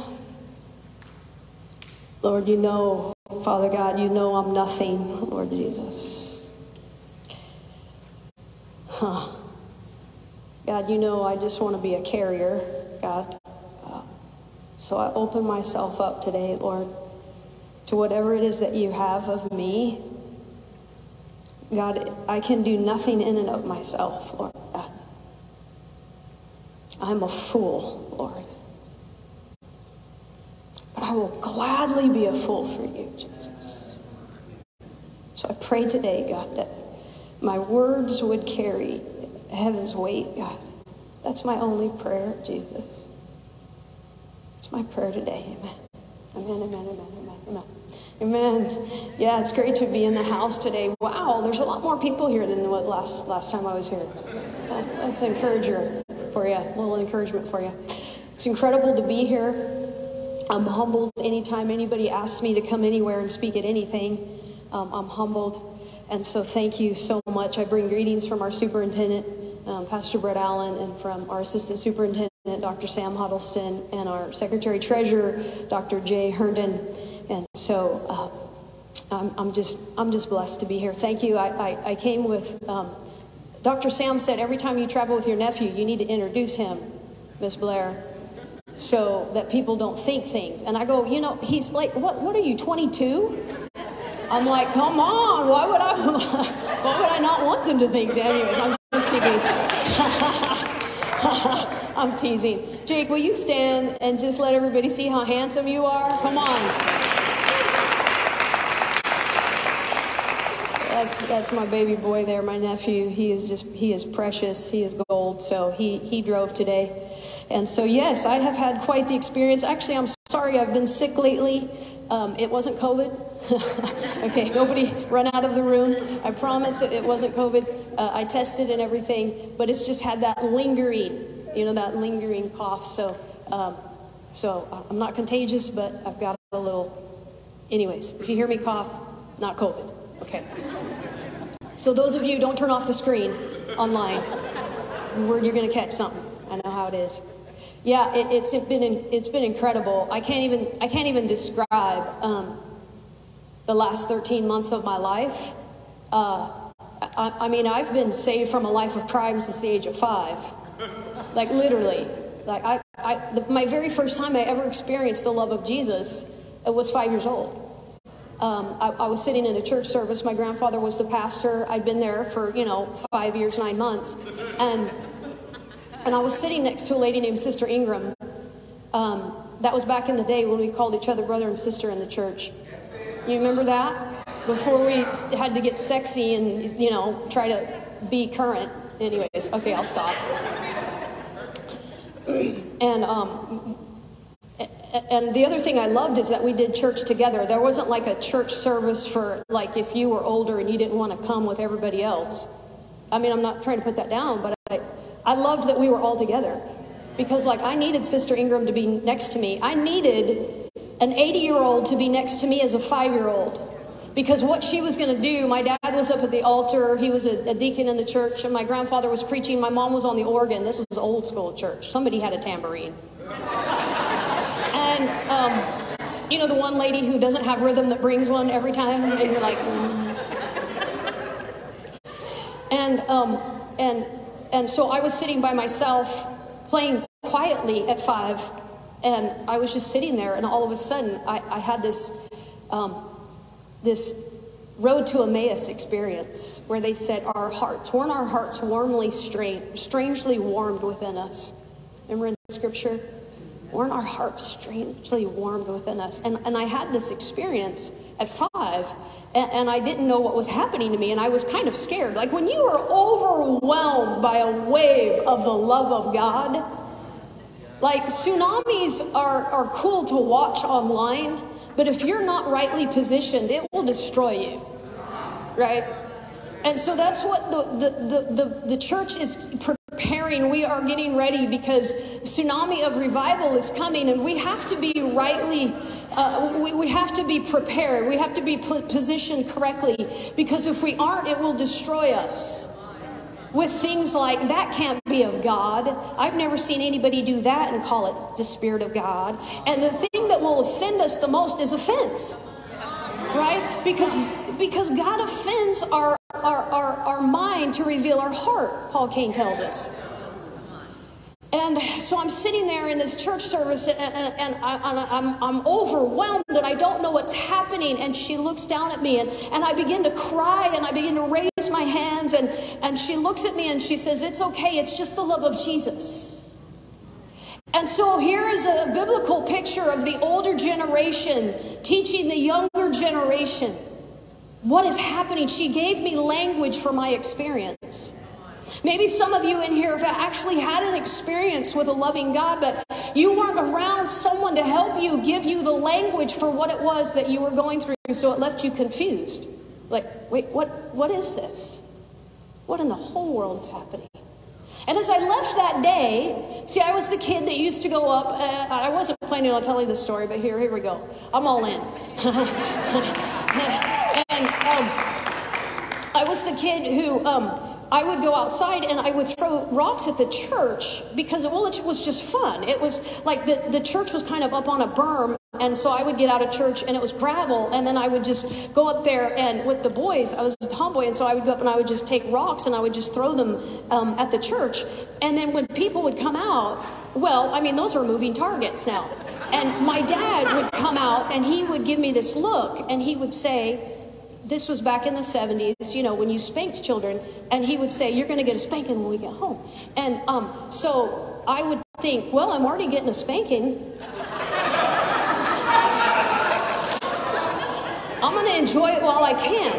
you know, Father God, you know I'm nothing, Lord Jesus. God, you know I just want to be a carrier, God. So I open myself up today, Lord, to whatever it is that you have of me. God, I can do nothing in and of myself, Lord God. I'm a fool, Lord. But I will gladly be a fool for you, Jesus. So I pray today, God, that my words would carry heaven's weight, God. That's my only prayer, Jesus. It's my prayer today, amen. Amen. Yeah, it's great to be in the house today. Wow, there's a lot more people here than what last time I was here. That's an encourager for you, a little encouragement for you. It's incredible to be here. I'm humbled anytime anybody asks me to come anywhere and speak at anything. I'm humbled. And so thank you so much. I bring greetings from our superintendent, Pastor Brett Allen, and from our assistant superintendent, Dr. Sam Huddleston, and our secretary-treasurer, Dr. Jay Herndon. And so I'm just blessed to be here. Thank you. I came with, Dr. Sam said every time you travel with your nephew, you need to introduce him, Miss Blair, so that people don't think things. And I go, you know, he's like, what are you, 22? I'm like, come on, why would I not want them to think that? Anyways, I'm just teasing. I'm teasing. Jake, will you stand and just let everybody see how handsome you are? Come on. That's my baby boy there, my nephew. He is precious. He is gold. So he drove today. And so, yes, I have had quite the experience. Actually, I'm sorry, I've been sick lately. It wasn't COVID. Okay, nobody run out of the room. I promise it wasn't COVID. I tested and everything, but it's just had that lingering, that lingering cough. So I'm not contagious, but I've got a little. Anyways, if you hear me cough, not COVID. Okay. So those of you, don't turn off the screen online. You're going to catch something. I know how it is. Yeah, it's been incredible. I can't even describe the last 13 months of my life. I mean, I've been saved from a life of crime since the age of 5. Like literally. Like my very first time I ever experienced the love of Jesus, it was 5 years old. I was sitting in a church service. My grandfather was the pastor. I'd been there for, 5 years, 9 months. And I was sitting next to a lady named Sister Ingram. That was back in the day when we called each other brother and sister in the church. You remember that? Before we had to get sexy and, try to be current. Anyways, okay, I'll stop. And the other thing I loved is that we did church together. There wasn't like a church service for like if you were older and you didn't want to come with everybody else. I mean, I'm not trying to put that down, but I loved that we were all together. Because like I needed Sister Ingram to be next to me. I needed an 80-year-old to be next to me as a 5-year-old. Because what she was going to do, my dad was up at the altar. He was a deacon in the church, and my grandfather was preaching. My mom was on the organ. This was old school church. Somebody had a tambourine. And, the one lady who doesn't have rhythm that brings one every time, and you're like, And so I was sitting by myself, playing quietly at 5, and I was just sitting there, and all of a sudden, I had this road to Emmaus experience where they said weren't our hearts warmly strangely warmed within us? Remember in the scripture? Weren't our hearts strangely warmed within us? And I had this experience at 5, and I didn't know what was happening to me, and I was kind of scared. Like when you are overwhelmed by a wave of the love of God, like tsunamis are cool to watch online, but if you're not rightly positioned, it will destroy you, right? And so that's what the church is preparing. We are getting ready because tsunami of revival is coming, and we have to be rightly, we have to be prepared. We have to be positioned correctly, because if we aren't, it will destroy us. With things like, that can't be of God. I've never seen anybody do that and call it the Spirit of God. And the thing that will offend us the most is offense, right? Because God offends our mind to reveal our heart, Paul Cain tells us. And so I'm sitting there in this church service, and I'm overwhelmed, and I don't know what's happening. And she looks down at me, and I begin to cry, and I begin to raise my hands, and she looks at me and she says, "It's okay, it's just the love of Jesus." And so here is a biblical picture of the older generation teaching the younger generation what is happening. She gave me language for my experience. Maybe some of you in here have actually had an experience with a loving God, but you weren't around someone to help you, give you the language for what it was that you were going through, so it left you confused. Like, wait, what is this? What in the whole world is happening? And as I left that day, see, I was the kid that used to go up, I wasn't planning on telling this story, but here we go. I'm all in. And I was the kid who, I would go outside and I would throw rocks at the church because, well, it was just fun. It was like the church was kind of up on a berm, and so I would get out of church and it was gravel, and then I would just go up there, and with the boys, I was a tomboy, and so I would go up and I would just take rocks and I would just throw them at the church. And then when people would come out, well, I mean, those are moving targets now. And my dad would come out and he would give me this look, and he would say, this was back in the 70s, when you spanked children, and he would say, "You're going to get a spanking when we get home." And so I would think, well, I'm already getting a spanking. I'm going to enjoy it while I can.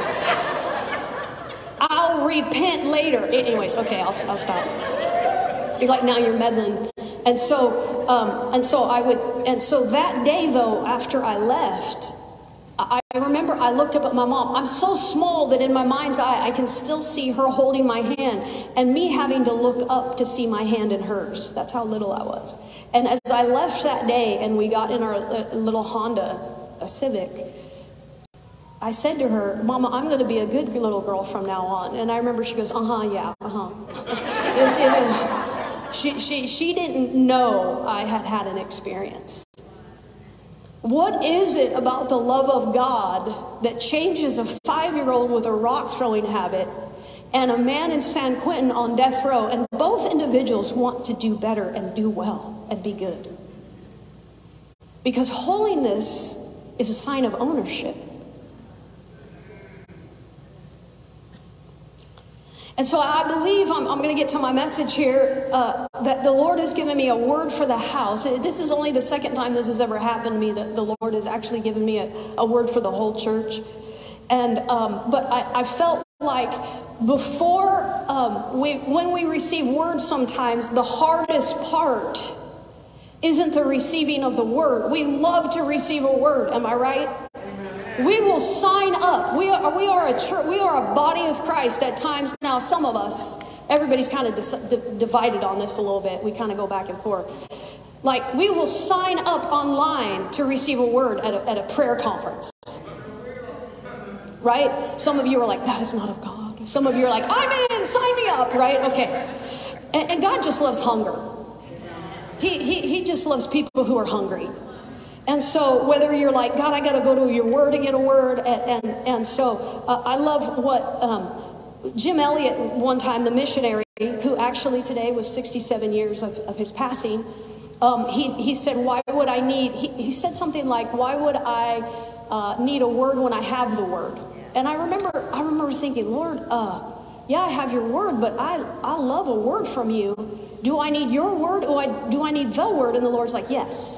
I'll repent later. Anyways, okay, I'll stop. You're like, now you're meddling. And so that day, though, after I left, I remember I looked up at my mom. I'm so small that in my mind's eye, I can still see her holding my hand and me having to look up to see my hand in hers. That's how little I was. And as I left that day and we got in our little Honda, a Civic, I said to her, "Mama, I'm going to be a good little girl from now on." And I remember she goes, "Yeah, She didn't know I had an experience. What is it about the love of God that changes a 5-year-old with a rock throwing habit and a man in San Quentin on death row, and both individuals want to do better and do well and be good? Because holiness is a sign of ownership. And so I believe, I'm going to get to my message here, that the Lord has given me a word for the house. This is only the second time this has ever happened to me, that the Lord has actually given me a word for the whole church. And but I felt like before, when we receive words sometimes, the hardest part isn't the receiving of the word. We love to receive a word, am I right? We will sign up. We are a church. We are a body of Christ at times. Now, some of us, everybody's kind of divided on this a little bit. We kind of go back and forth. Like, we will sign up online to receive a word at a prayer conference. Right? Some of you are like, that is not of God. Some of you are like, I'm in, sign me up, right? Okay. And God just loves hunger. He just loves people who are hungry. And so whether you're like, God, I got to go to your word to get a word. And so I love what Jim Elliot, one time, the missionary, who actually today was 67 years of his passing, he said, why would I need, he said something like, why would I need a word when I have the word? And I remember thinking, Lord, yeah, I have your word, but I love a word from you. Do I need your word or do I need the word? And the Lord's like, yes.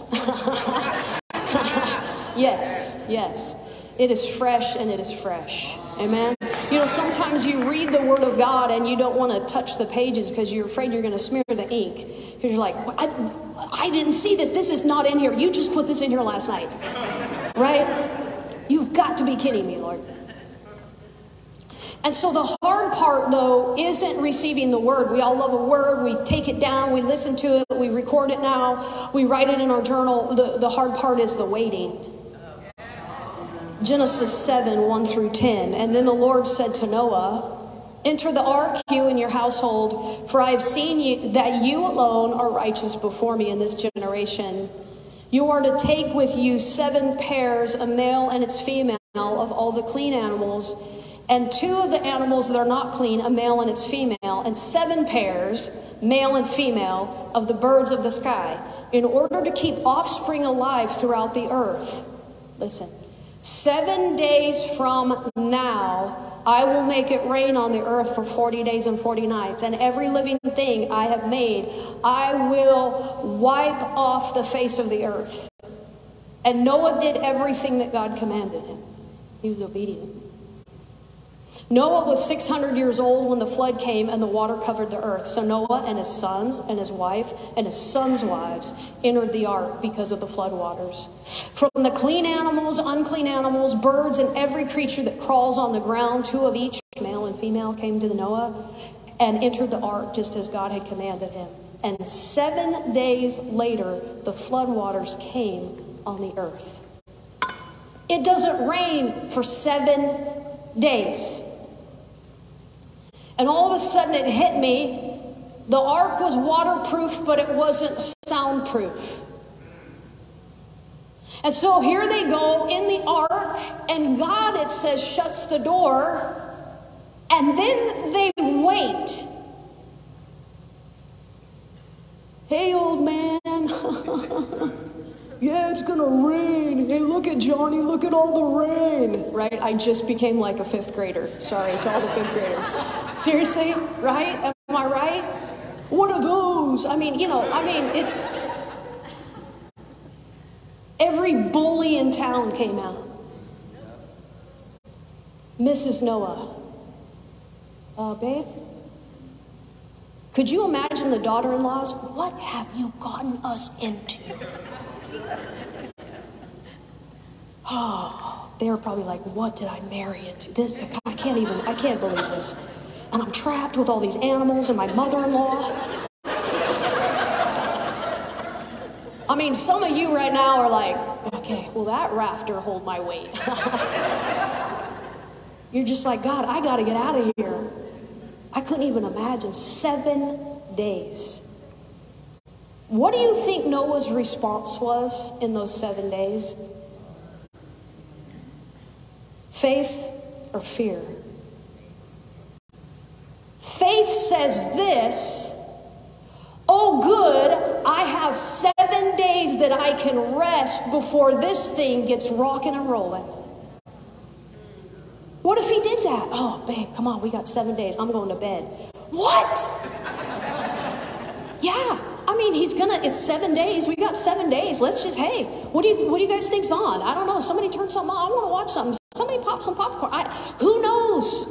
Yes. It is fresh and it is fresh. Amen. You know, sometimes you read the word of God and you don't want to touch the pages because you're afraid you're going to smear the ink. Because you're like, I didn't see this. This is not in here. You just put this in here last night. Right? You've got to be kidding me, Lord. And so the hard part, though, isn't receiving the word. We all love a word. We take it down. We listen to it. We record it now. We write it in our journal. The hard part is the waiting. Genesis 7, 1 through 10. And then the Lord said to Noah, enter the ark, you and your household, for I have seen you, that you alone are righteous before me in this generation. You are to take with you 7 pairs, a male and its female, of all the clean animals, and 2 of the animals that are not clean, a male and its female, and 7 pairs, male and female, of the birds of the sky, in order to keep offspring alive throughout the earth. Listen, 7 days from now, I will make it rain on the earth for 40 days and 40 nights, and every living thing I have made, I will wipe off the face of the earth. And Noah did everything that God commanded him. He was obedient. Noah was 600 years old when the flood came and the water covered the earth. So Noah and his sons and his wife and his sons' wives entered the ark because of the flood waters. From the clean animals, unclean animals, birds, and every creature that crawls on the ground, 2 of each, male and female, came to Noah and entered the ark just as God had commanded him. And 7 days later, the flood waters came on the earth. It doesn't rain for 7 days. And all of a sudden it hit me. The ark was waterproof, but it wasn't soundproof. And so here they go in the ark, and God, it says, shuts the door, and then they wait. Hey, old man. Yeah, it's gonna rain. Hey, look at Johnny, look at all the rain. Right? I just became like a 5th grader. Sorry to all the 5th graders. Seriously? Right? Am I right? What are those? I mean, it's... Every bully in town came out. Mrs. Noah. Babe? Could you imagine the daughter-in-laws? What have you gotten us into? Oh, they were probably like, what did I marry into? This, I can't believe this. And I'm trapped with all these animals and my mother-in-law. I mean, some of you right now are like, okay, will that rafter hold my weight? You're just like, God, I got to get out of here. I couldn't even imagine 7 days. What do you think Noah's response was in those 7 days? Faith or fear? Faith says this, oh good, I have 7 days that I can rest before this thing gets rocking and rolling. What if he did that? Oh, babe, come on, we got 7 days. I'm going to bed. What? Yeah, I mean, it's 7 days. We got 7 days. Let's just, hey, what do you guys think's on? I don't know. Somebody turn something on. I want to watch something. Somebody pop some popcorn. Who knows?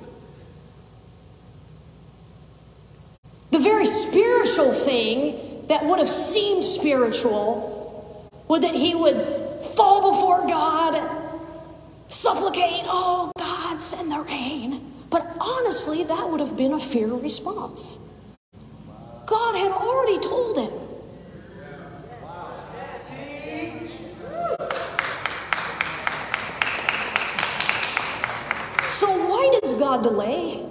The very spiritual thing that would have seemed spiritual was that he would fall before God, supplicate, oh, God, send the rain. But honestly, that would have been a fear response. God had already told him. So why does God delay?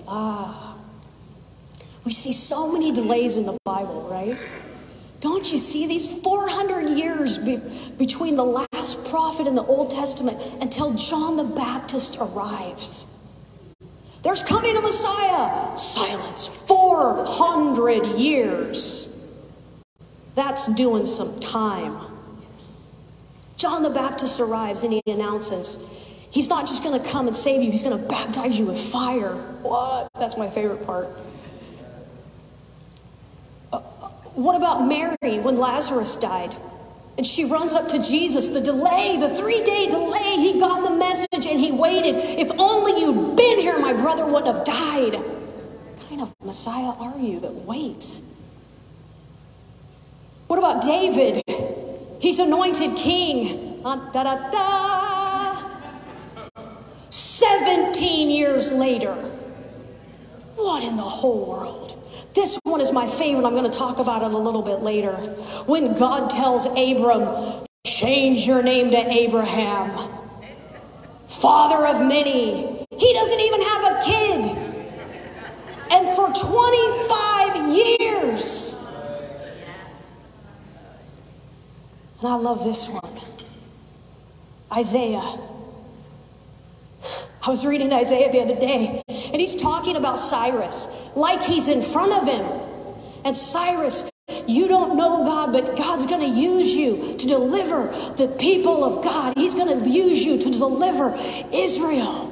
We see so many delays in the Bible, right? Don't you see these 400 years between the last prophet in the Old Testament until John the Baptist arrives? There's coming a Messiah. Silence. 400 years. That's doing some time. John the Baptist arrives and he announces, he's not just going to come and save you, he's going to baptize you with fire. What? That's my favorite part. What about Mary when Lazarus died? And she runs up to Jesus. The delay, the 3-day delay, he got the message and he waited. If only you'd been here, my brother wouldn't have died. What kind of Messiah are you that waits? What about David? He's anointed king. 17 years later. What in the whole world? This one is my favorite. I'm going to talk about it a little bit later. When God tells Abram, change your name to Abraham, father of many. He doesn't even have a kid. And for 25 years. And I love this one. Isaiah. I was reading Isaiah the other day, and he's talking about Cyrus, like he's in front of him. And Cyrus, you don't know God, but God's going to use you to deliver the people of God. He's going to use you to deliver Israel.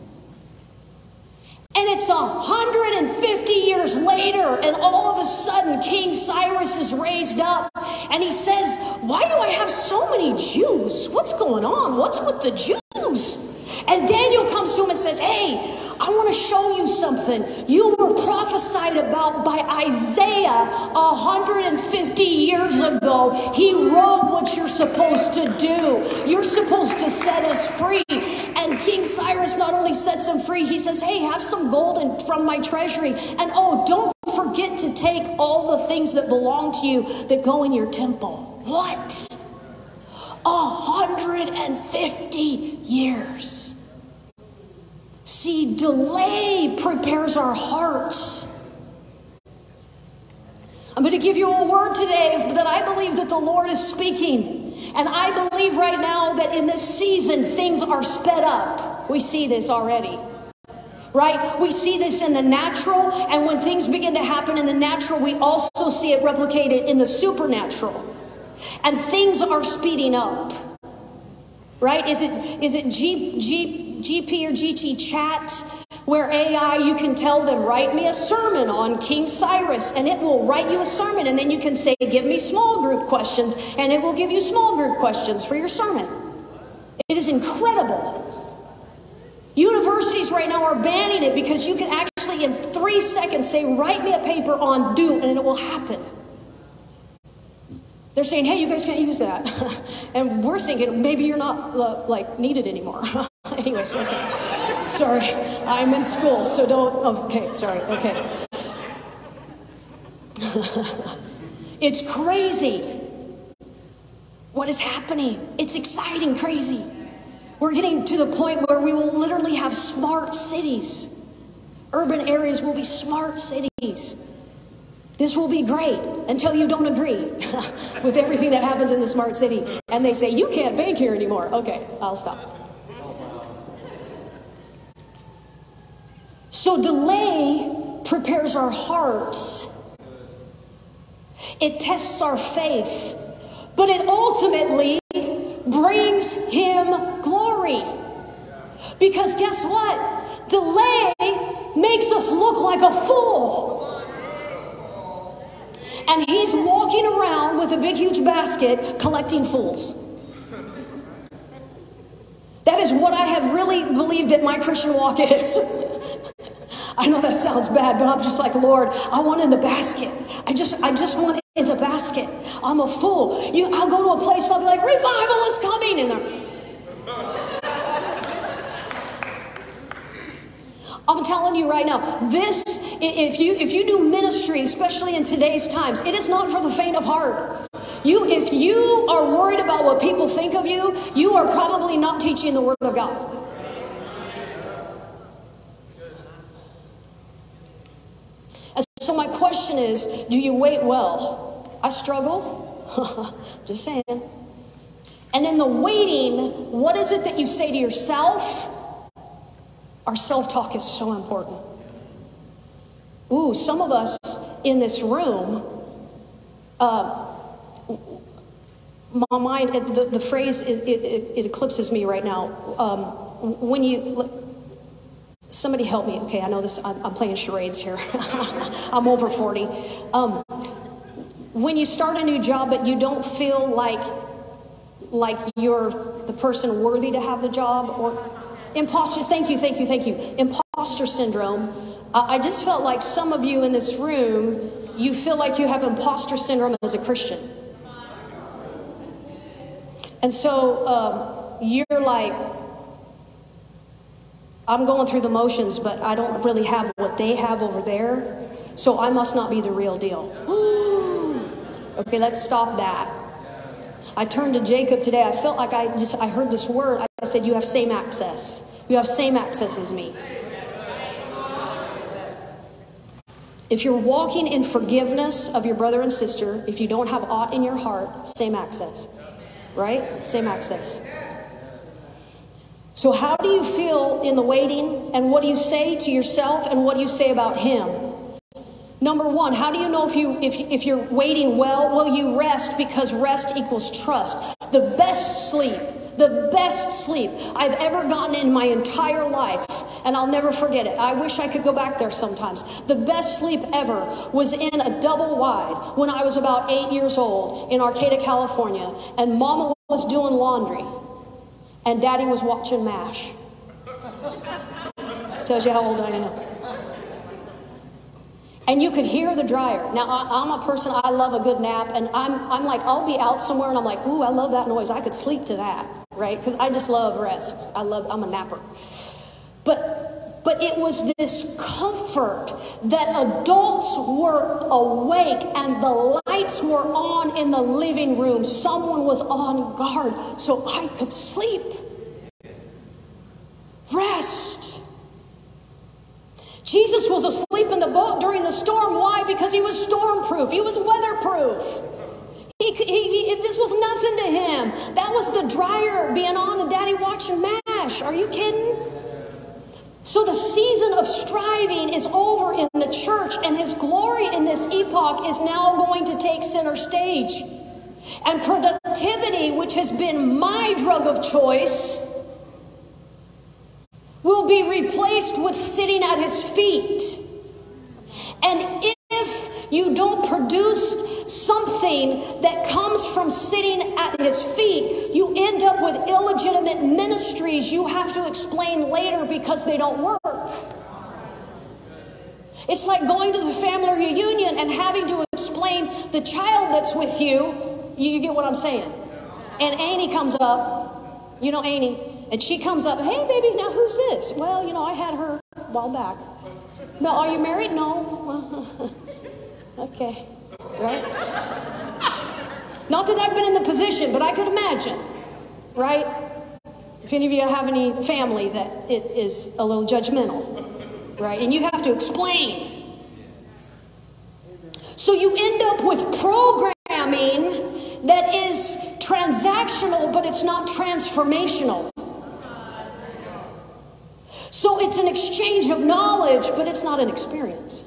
And it's 150 years later, and all of a sudden, King Cyrus is raised up, and he says, why do I have so many Jews? What's going on? What's with the Jews? And Daniel comes to him and says, hey, I want to show you something. You were prophesied about by Isaiah 150 years ago. He wrote what you're supposed to do. You're supposed to set us free. And King Cyrus not only sets him free, he says, hey, have some gold from my treasury. And oh, don't forget to take all the things that belong to you that go in your temple. What? 150 years. See, delay prepares our hearts. I'm going to give you a word today that I believe that the Lord is speaking. And I believe right now that in this season, things are sped up. We see this already. Right? We see this in the natural, and when things begin to happen in the natural, we also see it replicated in the supernatural. And things are speeding up. Right? Is it GP or GT chat where AI, you can tell them, write me a sermon on King Cyrus, and it will write you a sermon, and then you can say, give me small group questions, and it will give you small group questions for your sermon. It is incredible. Universities right now are banning it because you can actually in 3 seconds say, write me a paper on do, and it will happen. They're saying, hey, you guys can't use that. And we're thinking, maybe you're not like needed anymore. Anyways, okay. Sorry, I'm in school, so don't, okay, sorry, okay. It's crazy what is happening. It's exciting, crazy. We're getting to the point where we will literally have smart cities. Urban areas will be smart cities. This will be great until you don't agree with everything that happens in the smart city. And they say, you can't bank here anymore. Okay, I'll stop. So delay prepares our hearts. It tests our faith. But it ultimately brings him glory. Because guess what? Delay makes us look like a fool. And he's walking around with a big, huge basket collecting fools. That is what I have really believed that my Christian walk is. I know that sounds bad, but I'm just like, Lord, I want in the basket. I just want in the basket. I'm a fool. I'll go to a place, I'll be like, revival is coming. And I'm telling you right now, this, if you do ministry, especially in today's times, it is not for the faint of heart. If you are worried about what people think of you, you are probably not teaching the Word of God. And so my question is, do you wait well? I struggle. Just saying. And in the waiting, what is it that you say to yourself? Our self-talk is so important. Ooh, some of us in this room, my mind, the phrase, it eclipses me right now. Somebody help me. Okay, I know this, I'm playing charades here. I'm over 40. When you start a new job, but you don't feel like you're the person worthy to have the job, or imposters, thank you. Imposter syndrome. I just felt like some of you in this room, you feel like you have imposter syndrome as a Christian. And so you're like, I'm going through the motions, but I don't really have what they have over there, so I must not be the real deal. Ooh. Okay, let's stop that. I turned to Jacob today. I felt like I heard this word. I said, you have same access. You have same access as me. If you're walking in forgiveness of your brother and sister, if you don't have aught in your heart, same access. Right? Same access. So how do you feel in the waiting? And what do you say to yourself? And what do you say about him? Number one, how do you know if you're waiting well? Well, you rest, because rest equals trust. The best sleep I've ever gotten in my entire life, and I'll never forget it. I wish I could go back there sometimes. The best sleep ever was in a double wide when I was about 8 years old in Arcata, California, and Mama was doing laundry, and Daddy was watching MASH. Tells you how old I am. And you could hear the dryer. Now, I'm a person, I love a good nap, and I'm like, I'll be out somewhere, and I'm like, ooh, I love that noise. I could sleep to that, right? Because I just love rest. I'm a napper. But it was this comfort that adults were awake and the lights were on in the living room. Someone was on guard, so I could sleep. Rest. Jesus was asleep in the boat during the storm. Why? Because he was storm-proof. He was weatherproof. This was nothing to him. That was the dryer being on and Daddy watching MASH. Are you kidding? So the season of striving is over in the church, and his glory in this epoch is now going to take center stage. And productivity, which has been my drug of choice, will be replaced with sitting at his feet. And if you don't produce something that comes from sitting at his feet, you end up with illegitimate ministries you have to explain later because they don't work. It's like going to the family reunion and having to explain the child that's with you. You get what I'm saying? And Annie comes up, you know Annie, and she comes up, hey baby, now who's this? Well, I had her a while back. No, are you married? No. Okay, right? Not that I've been in the position, but I could imagine, right? If any of you have any family that it is a little judgmental, right? And you have to explain. So you end up with programming that is transactional, but it's not transformational. So it's an exchange of knowledge, but it's not an experience.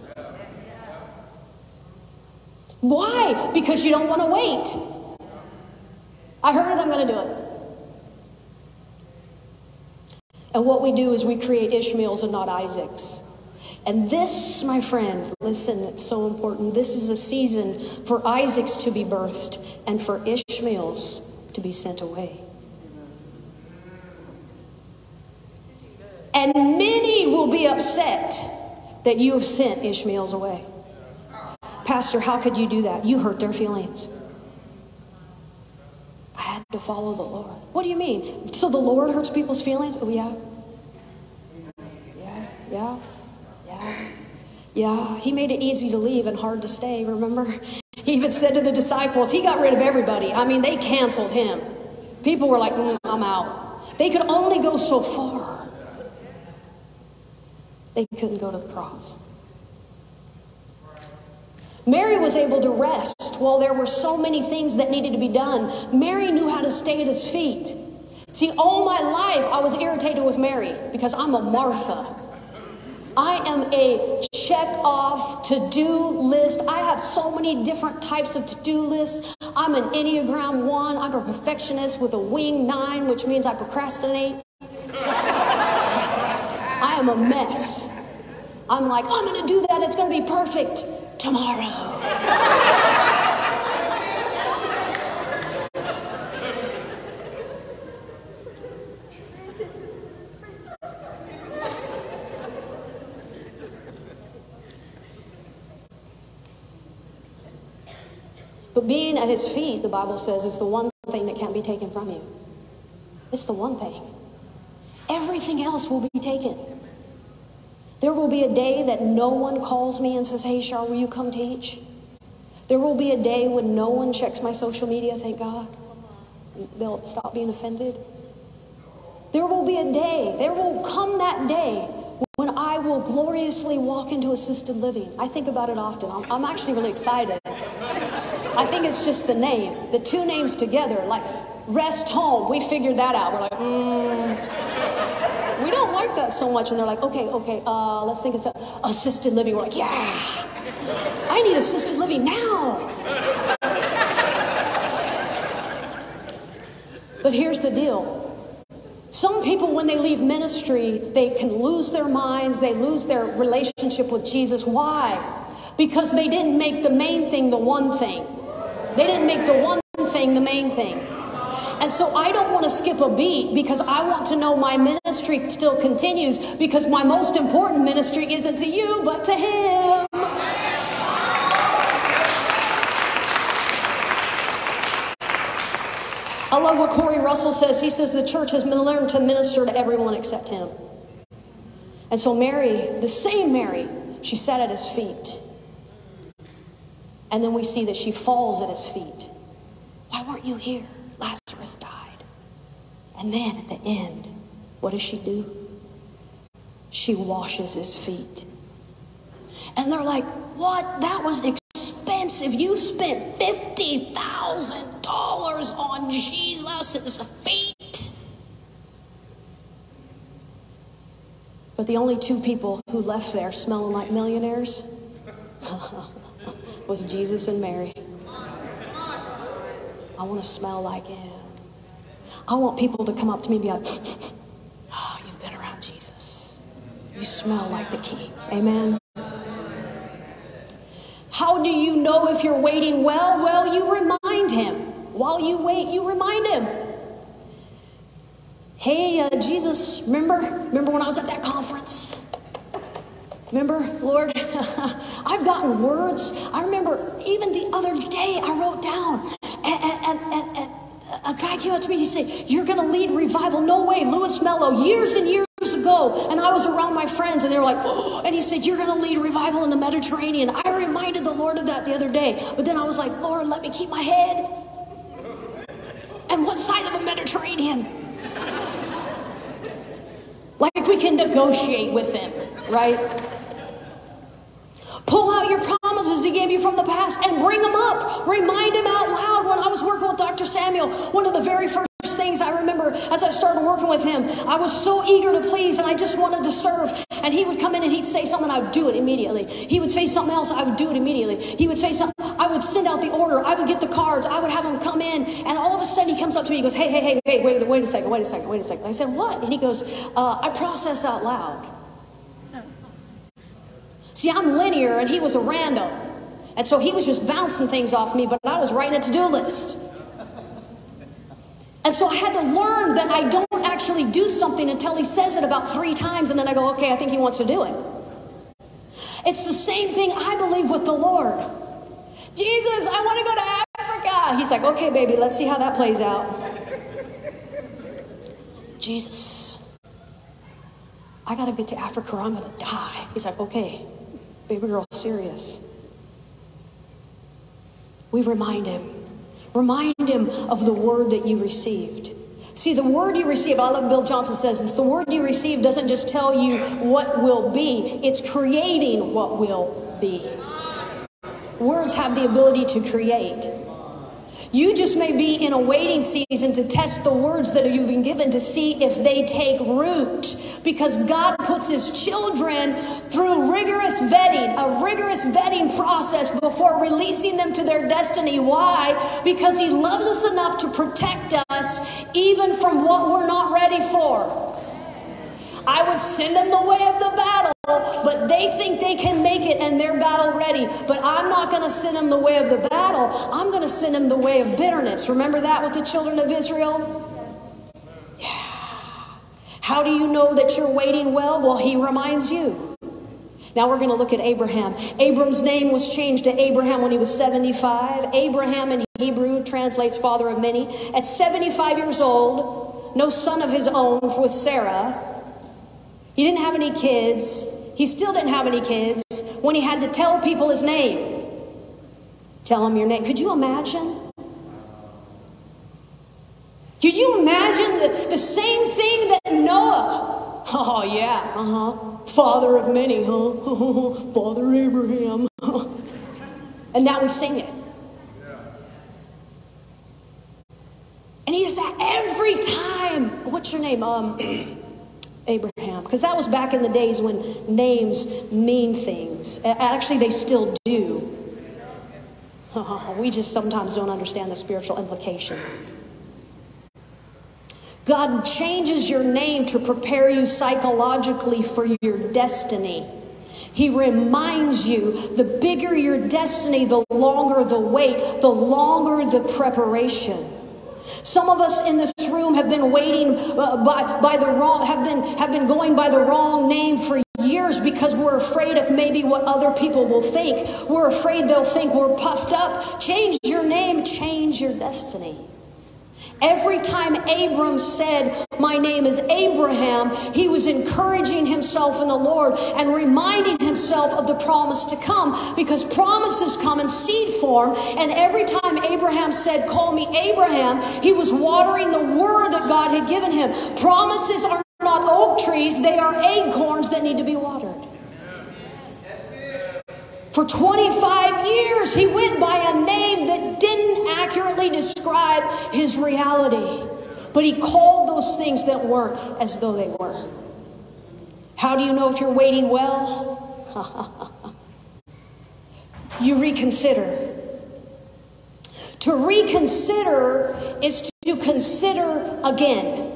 Why? Because you don't want to wait. I heard it, I'm going to do it. And what we do is we create Ishmaels and not Isaacs. And this, my friend, listen, it's so important. This is a season for Isaacs to be birthed and for Ishmaels to be sent away. And many will be upset that you have sent Ishmaels away. Pastor, how could you do that? You hurt their feelings. I had to follow the Lord. What do you mean? So the Lord hurts people's feelings? Oh, yeah. Yeah, he made it easy to leave and hard to stay, remember? He even said to the disciples, he got rid of everybody. I mean, they canceled him. People were like, I'm out. They could only go so far. They couldn't go to the cross. Mary was able to rest while there were so many things that needed to be done. Mary knew how to stay at his feet. See, all my life I was irritated with Mary because I'm a Martha. I am a check-off to-do list. I have so many different types of to-do lists. I'm an Enneagram 1. I'm a perfectionist with a wing 9, which means I procrastinate. I am a mess. I'm like, I'm going to do that. It's going to be perfect tomorrow. But being at his feet, the Bible says, is the one thing that can't be taken from you. It's the one thing. Everything else will be taken. There will be a day that no one calls me and says, hey, Char, will you come teach? There will be a day when no one checks my social media, thank God. They'll stop being offended. There will be a day, there will come that day when I will gloriously walk into assisted living. I think about it often. I'm actually really excited. I think it's just the name, the two names together, like rest home. We figured that out. We're like, we don't like that so much. And they're like, okay, let's think of assisted living. We're like, yeah, I need assisted living now. But here's the deal. Some people, when they leave ministry, they can lose their minds. They lose their relationship with Jesus. Why? Because they didn't make the main thing the one thing. They didn't make the one thing the main thing. And so I don't want to skip a beat because I want to know my ministry still continues, because my most important ministry isn't to you, but to him. I love what Corey Russell says. He says the church has learned to minister to everyone except him. And so Mary, the same Mary, she sat at his feet. And then we see that she falls at his feet. Why weren't you here? Lazarus died. And then at the end, what does she do? She washes his feet. And they're like, what? That was expensive. You spent $50,000 on Jesus' feet. But the only two people who left there smelling like millionaires was Jesus and Mary. I want to smell like him. I want people to come up to me and be like, oh, you've been around Jesus. You smell like the King. Amen. How do you know if you're waiting well? Well, you remind him. While you wait, you remind him. Hey, Jesus, remember when I was at that conference? Remember, Lord, I've gotten words. I remember even the other day I wrote down, and a guy came up to me and he said, you're going to lead revival. No way, Louis Mello, years and years ago. And I was around my friends and they were like, oh, and he said, you're going to lead revival in the Mediterranean. I reminded the Lord of that the other day. But then I was like, Lord, let me keep my head. And what side of the Mediterranean? Like we can negotiate with him, right? Pull out your promises he gave you from the past and bring them up. Remind him out loud. When I was working with Dr. Samuel, one of the very first things I remember as I started working with him, I was so eager to please and I just wanted to serve. and he would come in and he'd say something, I would do it immediately. He would say something else, I would do it immediately. He would say something, I would send out the order, I would get the cards, I would have him come in, and all of a sudden he comes up to me, he goes, hey, wait a second. I said, what? And he goes, I process out loud. See, I'm linear and he was a random. And so he was just bouncing things off me, but I was writing a to-do list. And so I had to learn that I don't actually do something until he says it about 3 times, and then I go, okay, I think he wants to do it. It's the same thing I believe with the Lord. Jesus, I want to go to Africa. He's like, okay, baby, let's see how that plays out. Jesus, I got to get to Africa or I'm going to die. He's like, okay, baby girl, serious. We remind him of the word that you received. See, the word you receive, I love Bill Johnson says this, the word you receive doesn't just tell you what will be, it's creating what will be. Words have the ability to create. You just may be in a waiting season to test the words that you've been given to see if they take root. Because God puts his children through rigorous vetting, a rigorous vetting process before releasing them to their destiny. Why? Because he loves us enough to protect us even from what we're not ready for. I would send them the way of the battle, but they think they can make it and they're battle ready. But I'm not going to send them the way of the battle. I'm going to send them the way of bitterness. Remember that with the children of Israel? Yeah. How do you know that you're waiting well? Well, he reminds you. Now we're going to look at Abraham. Abram's name was changed to Abraham when he was 75. Abraham in Hebrew translates father of many. At 75 years old, no son of his own with Sarah. He didn't have any kids. He still didn't have any kids when he had to tell people his name. Tell them your name. Could you imagine? Could you imagine the same thing that Noah? Oh, yeah, father of many, Father Abraham. And now we sing it. And he does that every time. What's your name? Abraham, because that was back in the days when names mean things. Actually, they still do. We just sometimes don't understand the spiritual implication. God changes your name to prepare you psychologically for your destiny. He reminds you, the bigger your destiny, the longer the wait, the longer the preparation. Some of us in this room have been waiting by the wrong, have been going by the wrong name for years because we're afraid of maybe what other people will think. We're afraid they'll think we're puffed up. Change your name, change your destiny. Every time Abram said, my name is Abraham, he was encouraging himself in the Lord and reminding himself of the promise to come, because promises come in seed form. And every time Abraham said, call me Abraham, he was watering the word that God had given him. Promises are not oak trees, they are acorns that need to be watered. For 25 years, he went by a name that didn't accurately describe his reality. But he called those things that weren't as though they were. How do you know if you're waiting well? You reconsider. To reconsider is to consider again.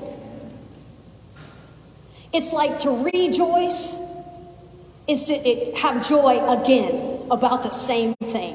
It's like to rejoice is to have joy again about the same thing.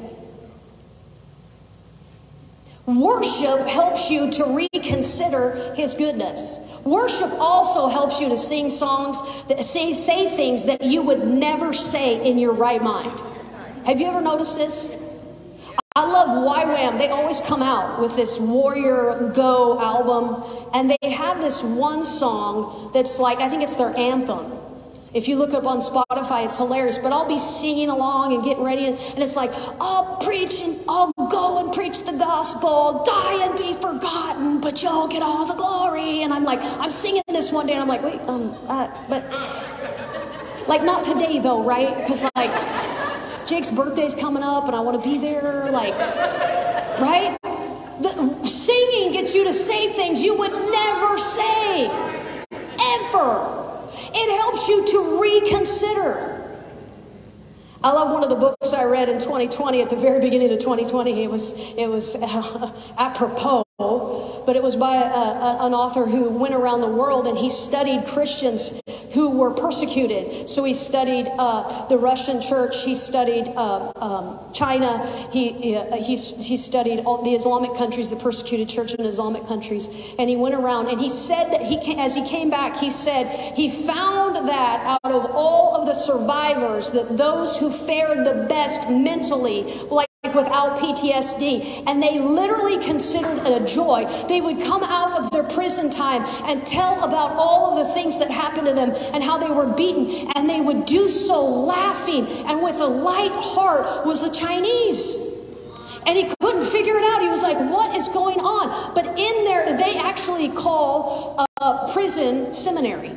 Worship helps you to reconsider his goodness. Worship also helps you to sing songs, that say things that you would never say in your right mind. Have you ever noticed this? I love YWAM. They always come out with this Warrior Go album, and they have this one song that's like, I think it's their anthem. If you look up on Spotify, it's hilarious, but I'll be singing along and getting ready, and it's like, I'll preach and I'll go and preach the gospel, die and be forgotten, but you'll get all the glory. And I'm singing this one day, and I'm like, wait, but like not today though, right? Because like Jake's birthday's coming up, and I want to be there, like, right? The singing gets you to say things you would never say, ever. It helps you to reconsider. I love one of the books I read in 2020, at the very beginning of 2020. It was apropos, but it was by an author who went around the world and he studied Christians who were persecuted. So he studied the Russian church, he studied China, he studied all the Islamic countries, the persecuted church in Islamic countries, and he went around and he said that as he came back, he said he found that out of all of the survivors, that those who fared the best mentally, like without PTSD, and they literally considered it a joy. They would come out of their prison time and tell about all of the things that happened to them and how they were beaten, and they would do so laughing and with a light heart. Was the Chinese, and he couldn't figure it out. He was like, what is going on? But in there, they actually call prison seminary.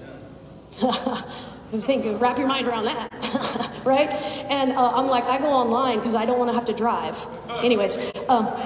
Wrap your mind around that. Right? And I'm like, I go online because I don't want to have to drive. Anyways,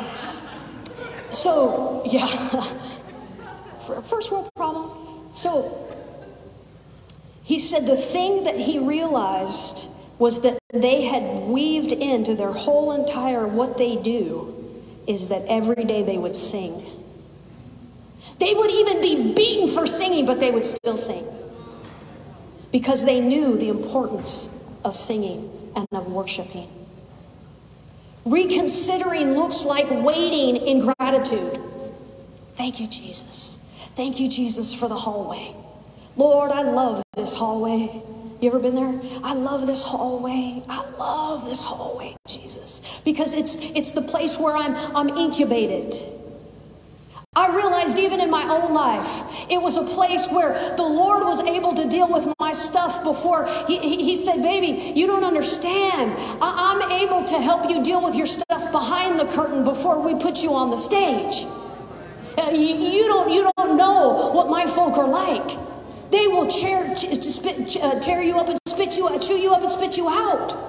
so yeah, first world problems. So he said the thing that he realized was that they had weaved into their whole entire what they do is that every day they would sing. They would even be beaten for singing, but they would still sing. Because they knew the importance of singing and of worshiping. Reconsidering looks like waiting in gratitude. Thank you, Jesus. Thank you, Jesus, for the hallway. Lord, I love this hallway. You ever been there? I love this hallway. I love this hallway, Jesus. Because it's the place where I'm incubated. I realized even in my own life, it was a place where the Lord was able to deal with my stuff before he said, baby, you don't understand. I'm able to help you deal with your stuff behind the curtain before we put you on the stage. You don't know what my folk are like. They will tear you up and spit you out, chew you up and spit you out.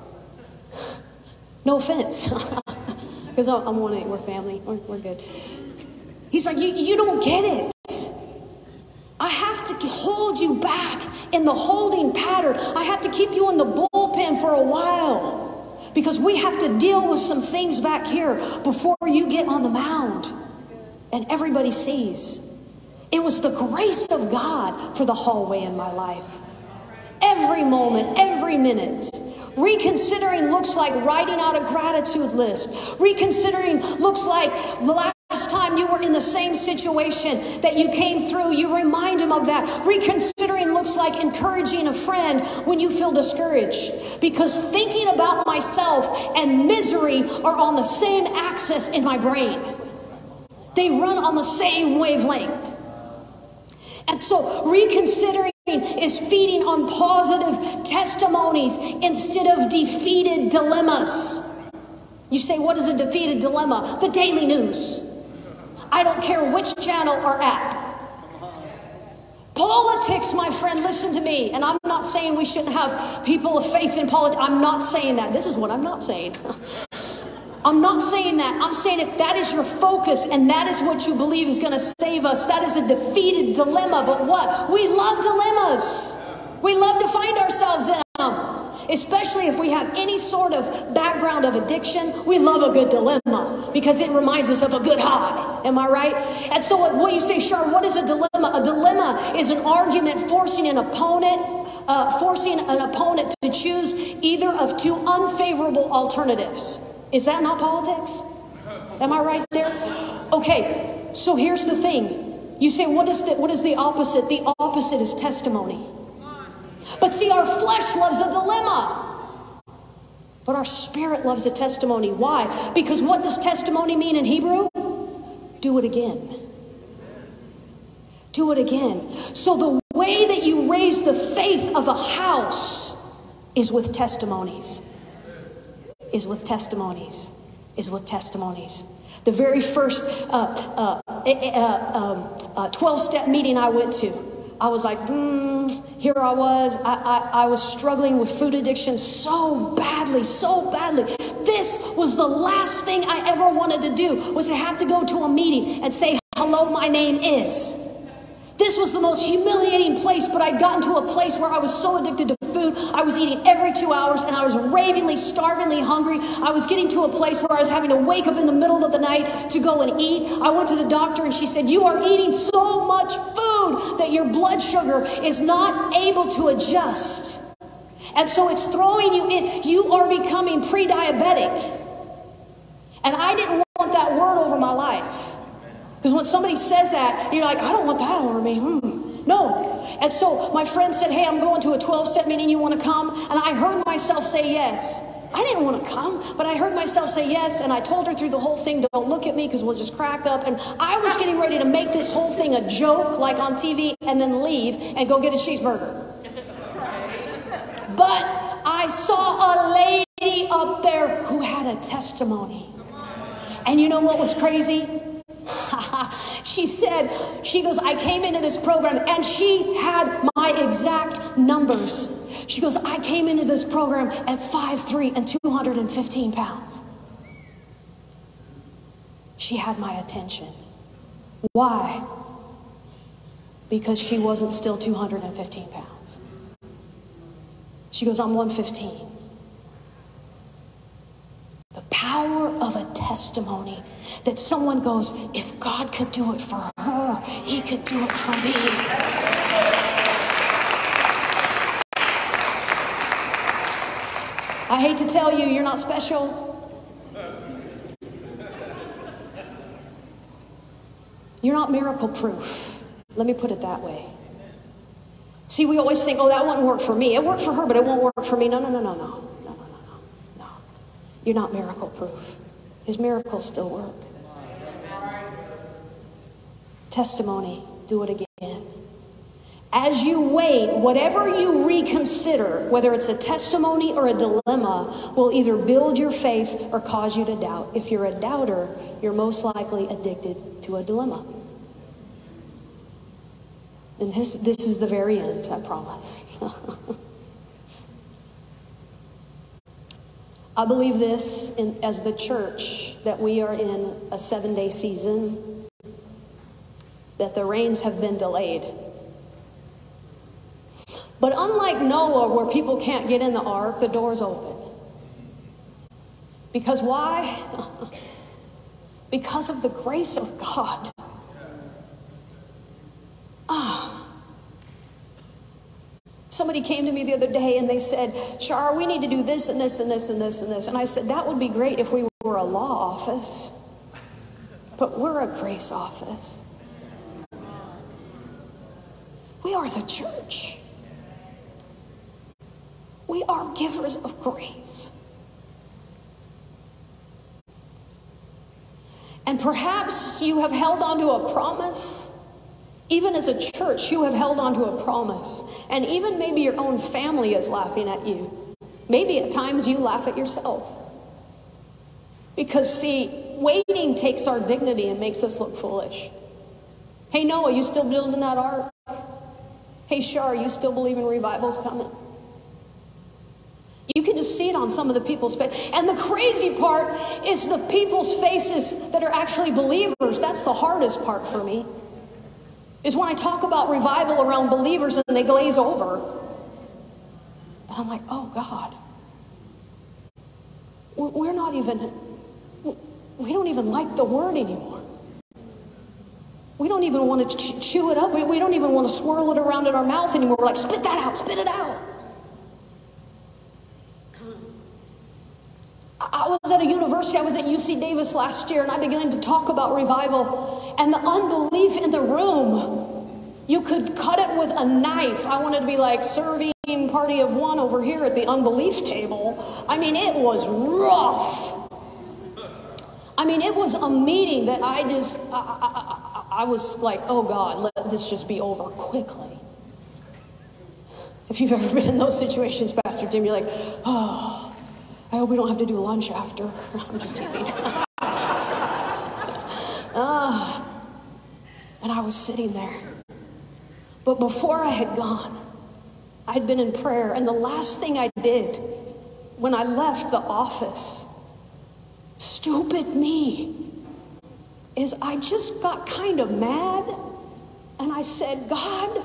No offense, because I'm one. We're family. We're good. He's like, you don't get it. I have to hold you back in the holding pattern. I have to keep you in the bullpen for a while because we have to deal with some things back here before you get on the mound and everybody sees. It was the grace of God for the hallway in my life. Every moment, every minute. Reconsidering looks like writing out a gratitude list. Reconsidering looks like the last time you were in the same situation that you came through, you remind him of that. Reconsidering looks like encouraging a friend when you feel discouraged. Because thinking about myself and misery are on the same axis in my brain. They run on the same wavelength. And so reconsidering is feeding on positive testimonies instead of defeated dilemmas. You say, what is a defeated dilemma? The daily news. I don't care which channel or app. Politics, my friend, listen to me. And I'm not saying we shouldn't have people of faith in politics. I'm not saying that. This is what I'm not saying. I'm not saying that. I'm saying if that is your focus and that is what you believe is going to save us, that is a defeated dilemma. But what? We love dilemmas. We love to find ourselves in them. Especially if we have any sort of background of addiction, we love a good dilemma because it reminds us of a good high. Am I right? And so what you say, Char, what is a dilemma? A dilemma is an argument forcing an opponent to choose either of two unfavorable alternatives. Is that not politics? Am I right there? Okay, so here's the thing. You say, what is the opposite? The opposite is testimony. But see, our flesh loves a dilemma. But our spirit loves a testimony. Why? Because what does testimony mean in Hebrew? Do it again. Do it again. So the way that you raise the faith of a house is with testimonies. Is with testimonies. Is with testimonies. The very first 12-step meeting I went to, I was like, here I was. I was struggling with food addiction so badly, so badly. This was the last thing I ever wanted to do, was to have to go to a meeting and say, hello, my name is. This was the most humiliating place, but I'd gotten to a place where I was so addicted to food. I was eating every 2 hours, and I was ravingly, starvingly hungry. I was getting to a place where I was having to wake up in the middle of the night to go and eat. I went to the doctor, and she said, you are eating so much food that your blood sugar is not able to adjust. And so it's throwing you in. You are becoming pre-diabetic. And I didn't want that word over my life. Because when somebody says that, you're like, I don't want that over me. No. And so my friend said, hey, I'm going to a 12-step meeting. You want to come? And I heard myself say yes. I didn't want to come, but I heard myself say yes. And I told her through the whole thing, don't look at me because we'll just crack up. And I was getting ready to make this whole thing a joke, like on TV, and then leave and go get a cheeseburger. But I saw a lady up there who had a testimony. And you know what was crazy? She said, she goes, I came into this program, and she had my exact numbers. She goes, I came into this program at 5'3" and 215 pounds. She had my attention. Why? Because she wasn't still 215 pounds. She goes, I'm 115. The power of a testimony that someone goes, if God could do it for her, he could do it for me. I hate to tell you, you're not special. You're not miracle proof. Let me put it that way. See, we always think, oh, that won't work for me. It worked for her, but it won't work for me. No. You're not miracle proof. His miracles still work. Testimony, do it again. As you wait, whatever you reconsider, whether it's a testimony or a dilemma, will either build your faith or cause you to doubt. If you're a doubter, you're most likely addicted to a dilemma. And this is the very end, I promise. I believe this as the church, that we are in a 7-day season, that the rains have been delayed. But unlike Noah, where people can't get in the ark, the door's open. Because why? Because of the grace of God. Somebody came to me the other day and they said, Shar, we need to do this and this and this and this and this. And I said, that would be great if we were a law office. But we're a grace office. We are the church. We are givers of grace. And perhaps you have held on to a promise. Even as a church, you have held on to a promise. And even maybe your own family is laughing at you. Maybe at times you laugh at yourself. Because see, waiting takes our dignity and makes us look foolish. Hey Noah, you still building that ark? Hey Shar, you still believe in revival's coming? You can just see it on some of the people's faces. And the crazy part is the people's faces that are actually believers. That's the hardest part for me. Is when I talk about revival around believers and they glaze over. And I'm like, oh God. We don't even like the word anymore. We don't even want to chew it up. We don't even want to swirl it around in our mouth anymore. We're like, spit that out, spit it out. I was at a university, I was at UC Davis last year, and I began to talk about revival, and the unbelief in the room, you could cut it with a knife. I wanted to be like serving party of one over here at the unbelief table. I mean, it was rough. I mean, it was a meeting that I was like, oh God, let this just be over quickly. If you've ever been in those situations, Pastor Tim, you're like, oh, I hope we don't have to do lunch after. I'm just teasing. And I was sitting there. But before I had gone, I'd been in prayer. And the last thing I did when I left the office, stupid me, is I just got kind of mad. And I said, God,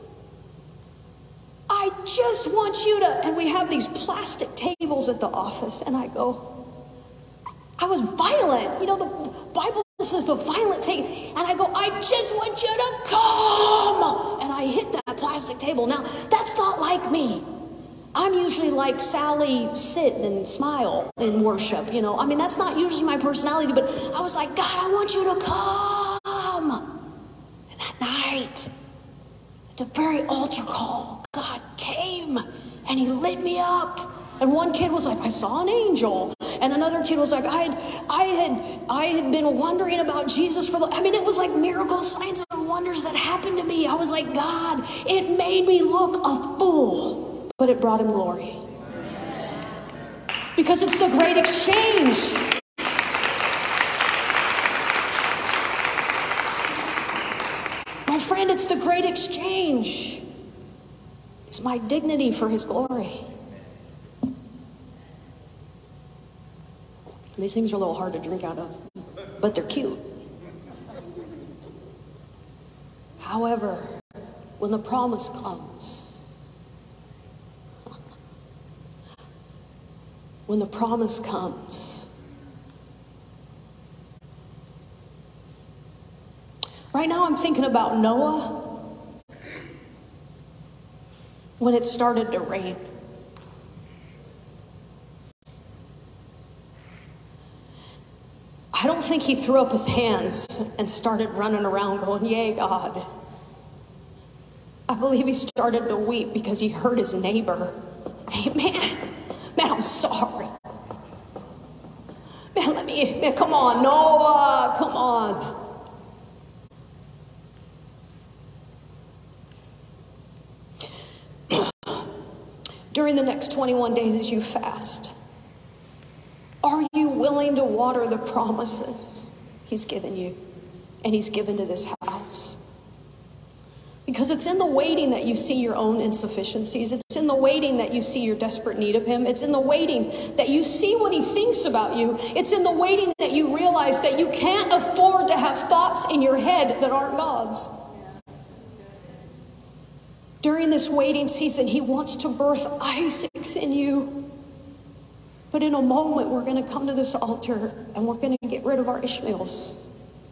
I just want you to, and we have these plastic tables at the office, and I go, I was violent. You know, the Bible says the violent take, and I go, I just want you to come. And I hit that plastic table. Now, that's not like me. I'm usually like Sally, sit and smile in worship, you know. I mean, that's not usually my personality, but I was like, God, I want you to come. And that night, at the very altar call, God came and he lit me up. And one kid was like, I saw an angel. And another kid was like, I had been wondering about Jesus I mean, it was like miracles, signs, and wonders that happened to me. I was like, God, it made me look a fool, but it brought him glory. Because it's the great exchange. My friend, it's the great exchange. It's my dignity for his glory. These things are a little hard to drink out of, but they're cute. However, when the promise comes, right now I'm thinking about Noah when it started to rain. I don't think he threw up his hands and started running around going, yay, God. I believe he started to weep because he hurt his neighbor. Hey, man, I'm sorry. Man, come on, Noah, come on. During the next 21 days as you fast, are you willing to water the promises he's given you and he's given to this house? Because it's in the waiting that you see your own insufficiencies. It's in the waiting that you see your desperate need of him. It's in the waiting that you see what he thinks about you. It's in the waiting that you realize that you can't afford to have thoughts in your head that aren't God's. During this waiting season, he wants to birth Isaacs in you. But in a moment, we're going to come to this altar and we're going to get rid of our Ishmaels.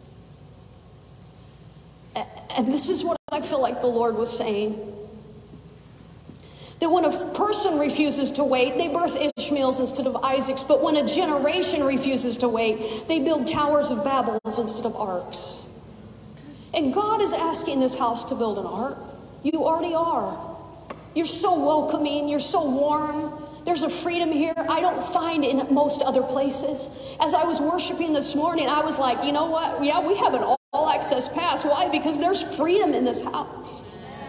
And this is what I feel like the Lord was saying. That when a person refuses to wait, they birth Ishmaels instead of Isaacs. But when a generation refuses to wait, they build towers of Babel instead of arks. And God is asking this house to build an ark. You already are. You're so welcoming. You're so warm. There's a freedom here I don't find in most other places. As I was worshiping this morning, I was like, you know what? Yeah, we have an all-access pass. Why? Because there's freedom in this house.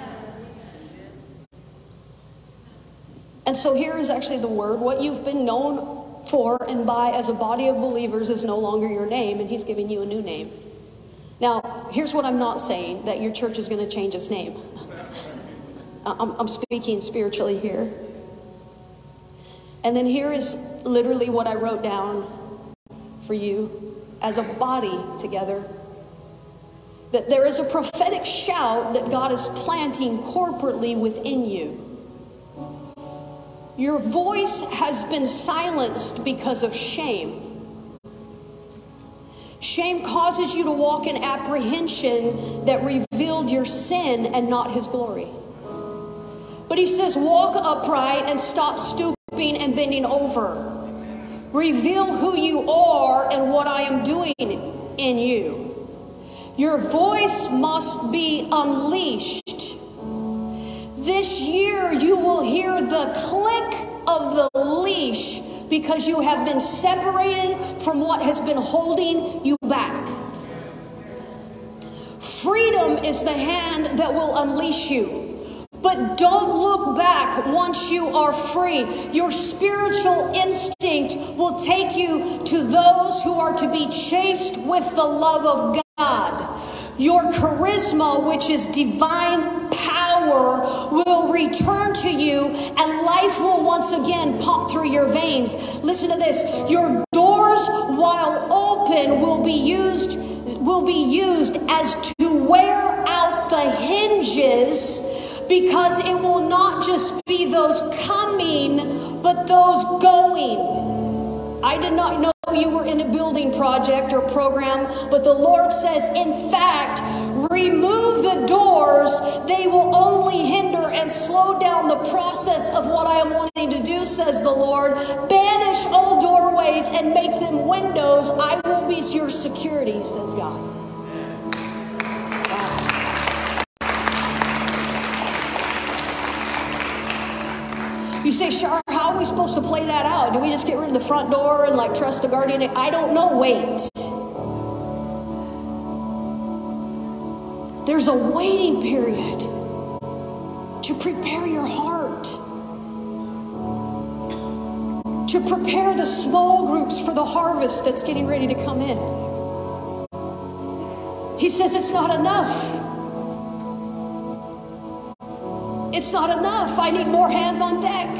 And so here is actually the word. What you've been known for and by as a body of believers is no longer your name, and he's giving you a new name. Now, here's what I'm not saying, that your church is going to change its name. I'm speaking spiritually here. And then here is literally what I wrote down for you as a body together. That there is a prophetic shout that God is planting corporately within you. Your voice has been silenced because of shame. Shame causes you to walk in apprehension that revealed your sin and not his glory. But he says, walk upright and stop stooping and bending over. Reveal who you are and what I am doing in you. Your voice must be unleashed. This year you will hear the click of the leash because you have been separated from what has been holding you back. Freedom is the hand that will unleash you. But don't look back once you are free. Your spiritual instinct will take you to those who are to be chased with the love of God. Your charisma, which is divine power, will return to you and life will once again pump through your veins. Listen to this. Your doors, while open, will be used as to wear out the hinges, because it will not just be those coming, but those going. I did not know you were in a building project or program, but the Lord says, in fact, remove the doors. They will only hinder and slow down the process of what I am wanting to do, says the Lord. Banish all doorways and make them windows. I will be your security, says God. You say, Shar, how are we supposed to play that out? Do we just get rid of the front door and like trust the guardian? I don't know. Wait. There's a waiting period to prepare your heart, to prepare the small groups for the harvest that's getting ready to come in. He says it's not enough. It's not enough. I need more hands on deck.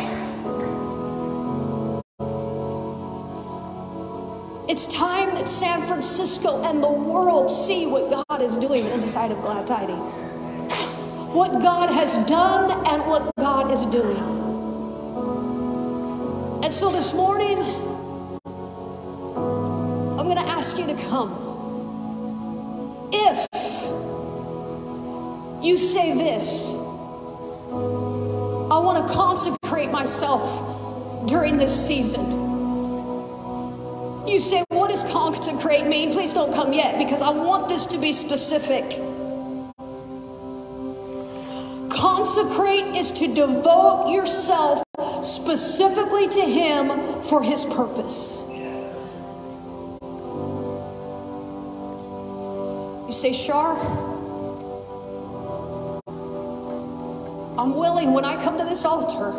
It's time that San Francisco and the world see what God is doing inside of Glad Tidings. What God has done and what God is doing. And so this morning, I'm going to ask you to come. If you say this, I want to consecrate myself during this season. You say, what does consecrate mean? Please don't come yet, because I want this to be specific. Consecrate is to devote yourself specifically to Him for His purpose. You say, Shar, I'm willing, when I come to this altar,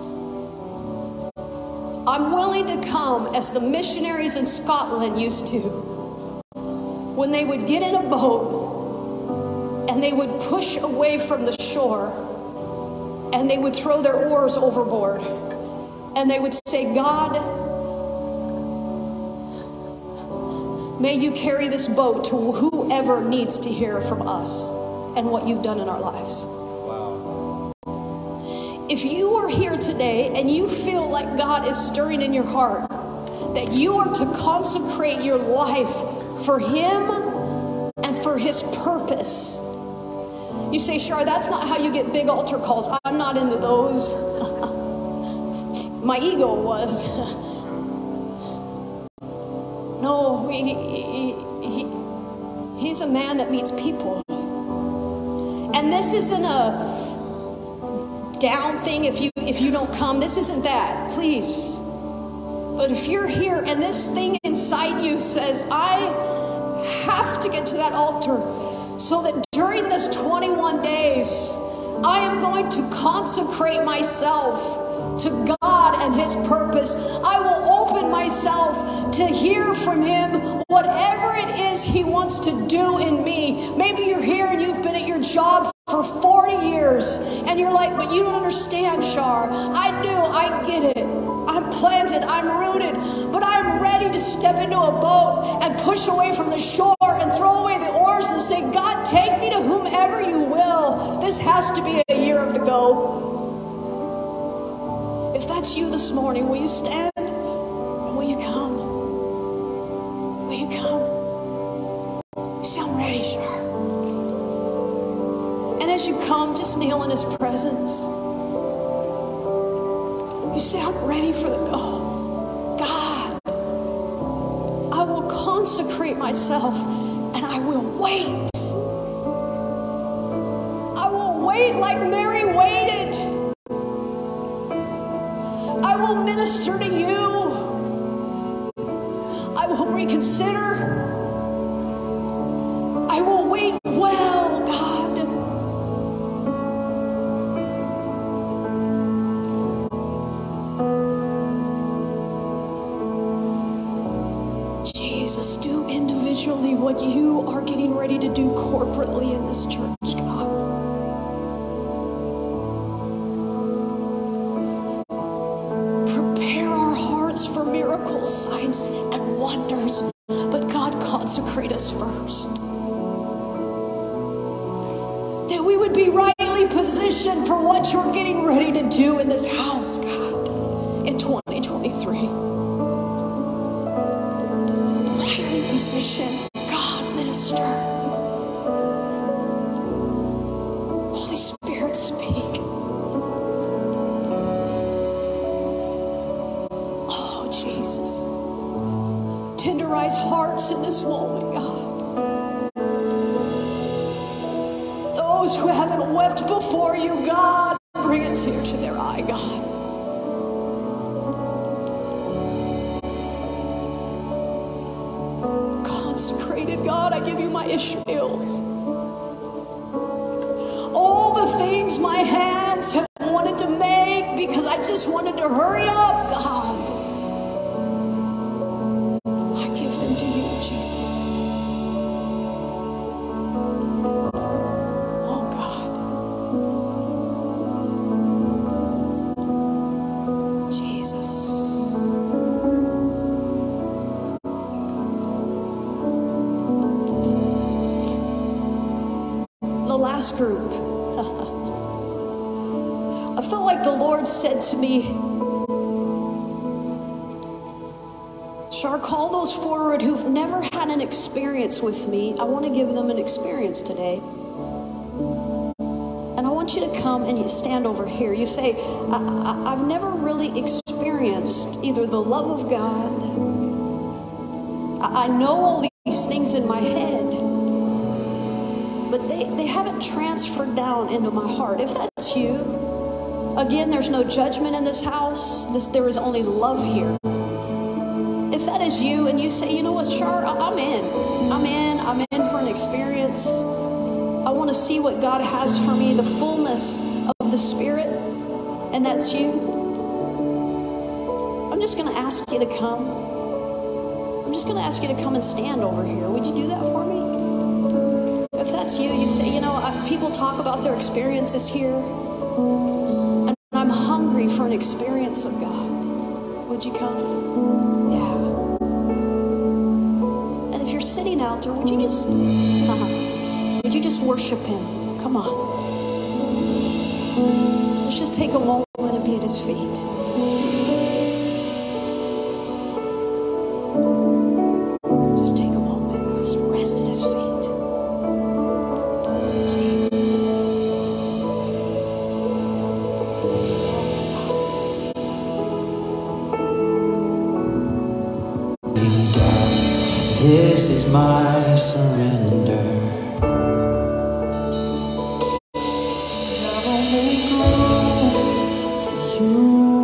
I'm willing to come as the missionaries in Scotland used to. When they would get in a boat and they would push away from the shore and they would throw their oars overboard and they would say, God, may you carry this boat to whoever needs to hear from us and what you've done in our lives. If you are here today and you feel like God is stirring in your heart that you are to consecrate your life for Him and for His purpose, you say, Shar, that's not how you get big altar calls. I'm not into those. My ego was. No, he's a man that meets people. And this isn't a down thing if you don't come. This isn't that, please. But if you're here and this thing inside you says, I have to get to that altar so that during this 21 days I am going to consecrate myself to God and His purpose. I will open myself to hear from Him whatever it is He wants to do in me. Maybe you're here and you've been at your job for 40 years and you're like, but you don't understand, Shar. I do, I get it. I'm planted, I'm rooted, but I'm ready to step into a boat and push away from the shore and throw away the oars and say, God, take me to whomever you will. This has to be a year of the go. If that's you this morning, will you stand and will you come? Will you come? You say, I'm ready, Shar. And as you come, just kneel in His presence. You say, I'm ready for the go. God, I will consecrate myself and I will wait. I will wait like Mary waited. I will minister to you. I will reconsider. I will wait well, God. Jesus, do individually what you are getting ready to do corporately in this church, God. Prepare our hearts for miracles, signs, and wonders. But God, consecrate us first. That we would be position for what you're getting ready to do in this house, God, in 2023. Rightly position. God, minister. Holy Spirit, speak. Oh, Jesus. Tenderize hearts in this moment, God. Those who haven't wept before you, God, bring a tear to their eye, God. Consecrated, God, I give you my Ishmaels. All the things my hands have wanted to make because I just wanted to hurry up, God. I give them to you, Jesus. Group. I felt like the Lord said to me, Shar, call those forward who've never had an experience with me. I want to give them an experience today. And I want you to come and you stand over here. You say, I've never really experienced either the love of God. I know all these things in my head, but they haven't transferred down into my heart. If that's you, again, there's no judgment in this house. There is only love here. If that is you and you say, you know what, Char, I'm in for an experience. I want to see what God has for me, the fullness of the Spirit, and that's you. I'm just going to ask you to come. I'm just going to ask you to come and stand over here. Would you do that for me? If that's you, you say, you know, people talk about their experiences here, and I'm hungry for an experience of God. Would you come? Yeah. And if you're sitting out there, would you just worship Him? Come on. Let's just take a moment and be at His feet. Just take a moment. Just rest at His feet. This is my surrender. I will make room for you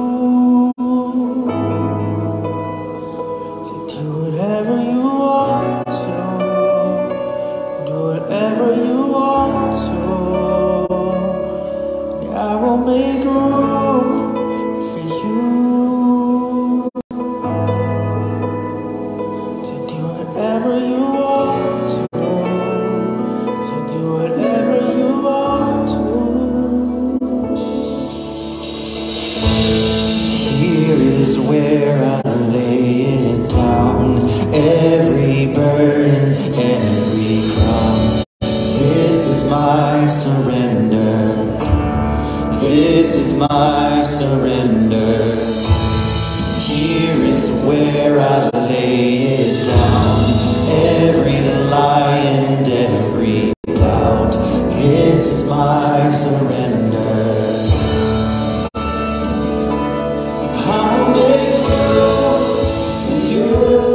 to do whatever you want to, do whatever you want to. I will make room for you. Whatever you want to do whatever you want to. Here is where I lay it down, every burden, every crown. This is my surrender. This is my surrender. Here is where I lay it down, every lie and every doubt. This is my surrender. I'll make room for you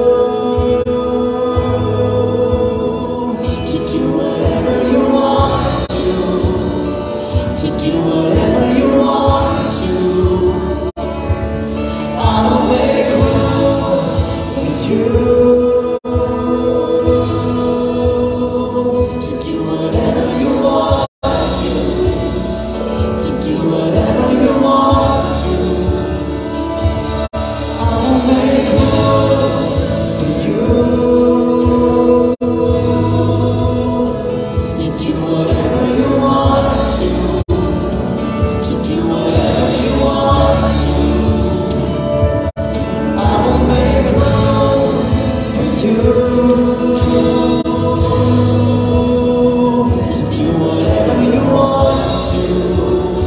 to do whatever you want to do whatever you want to. I'll make room for you to do whatever you want to do whatever you want to. I'll make room for you to do whatever you want to do whatever you want to. I will make room for you to do whatever you want to.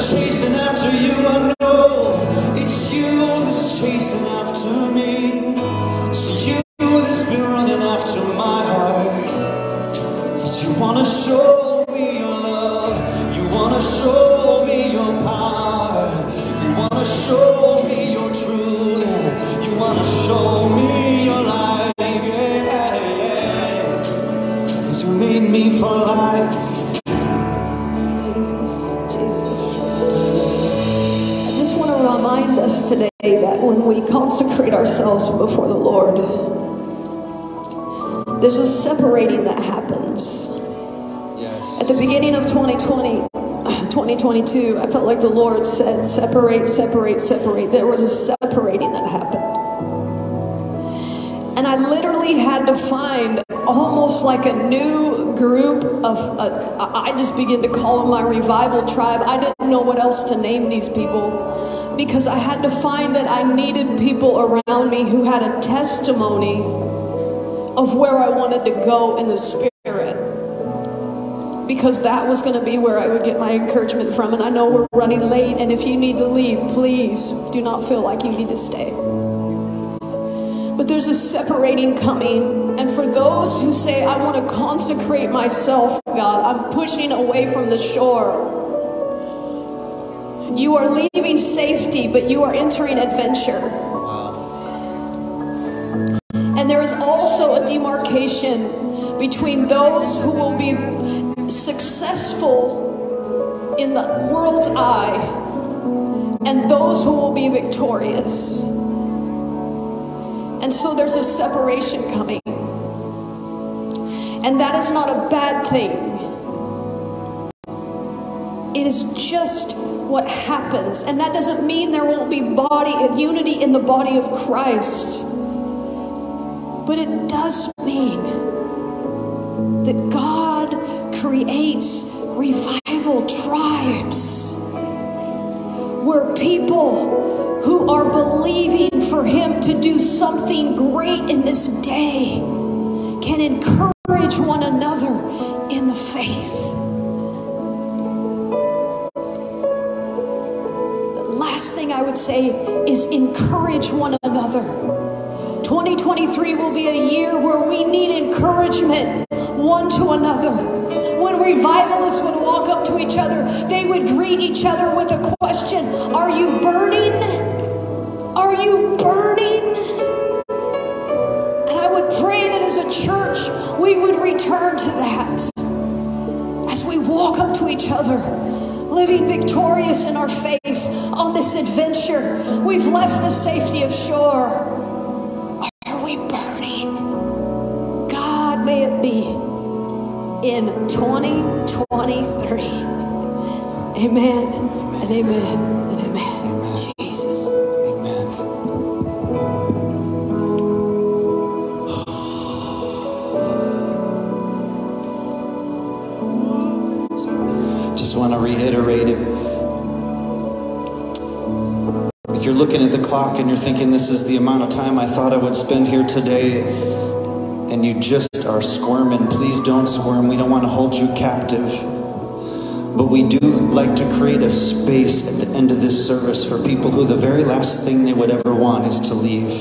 chasing after you. I know it's you that's chasing after me. It's you that's been running after my heart. 'Cause you wanna show me your love. You wanna show me your power. You wanna show me your truth. You wanna show me your life. Yeah, yeah. 'Cause you made me for life. Remind us today that when we consecrate ourselves before the Lord, there's a separating that happens. Yes. At the beginning of 2022, I felt like the Lord said, separate, separate, separate. There was a separating that happened. And I literally had to find almost like a new group of, I just began to call them my revival tribe. I didn't know what else to name these people, because I had to find that I needed people around me who had a testimony of where I wanted to go in the Spirit, because that was going to be where I would get my encouragement from. And I know we're running late, and if you need to leave, please do not feel like you need to stay. But there's a separating coming. And for those who say, I want to consecrate myself, God, I'm pushing away from the shore. You are leaving safety, but you are entering adventure. And there is also a demarcation between those who will be successful in the world's eye and those who will be victorious. And so there's a separation coming. And that is not a bad thing. It is just what happens. And that doesn't mean there won't be unity in the body of Christ. But it does mean that God creates revival tribes where people who are believing for Him to do something great in this day can encourage one another in the faith. The last thing I would say is encourage one another. 2023 will be a year where we need encouragement one to another. When revivalists would walk up to each other, they would greet each other with a question: are you burning? Are you burning? And I would pray that as a church, we would return to that. As we walk up to each other, living victorious in our faith on this adventure, we've left the safety of shore. Are we burning? God, may it be in 2023. Amen and amen and amen. Jesus. Amen. Just want to reiterate, if you're looking at the clock and you're thinking this is the amount of time I thought I would spend here today, and you just are squirming, please don't squirm. We don't want to hold you captive. But we do like to create a space at the end of this service for people who the very last thing they would ever want is to leave.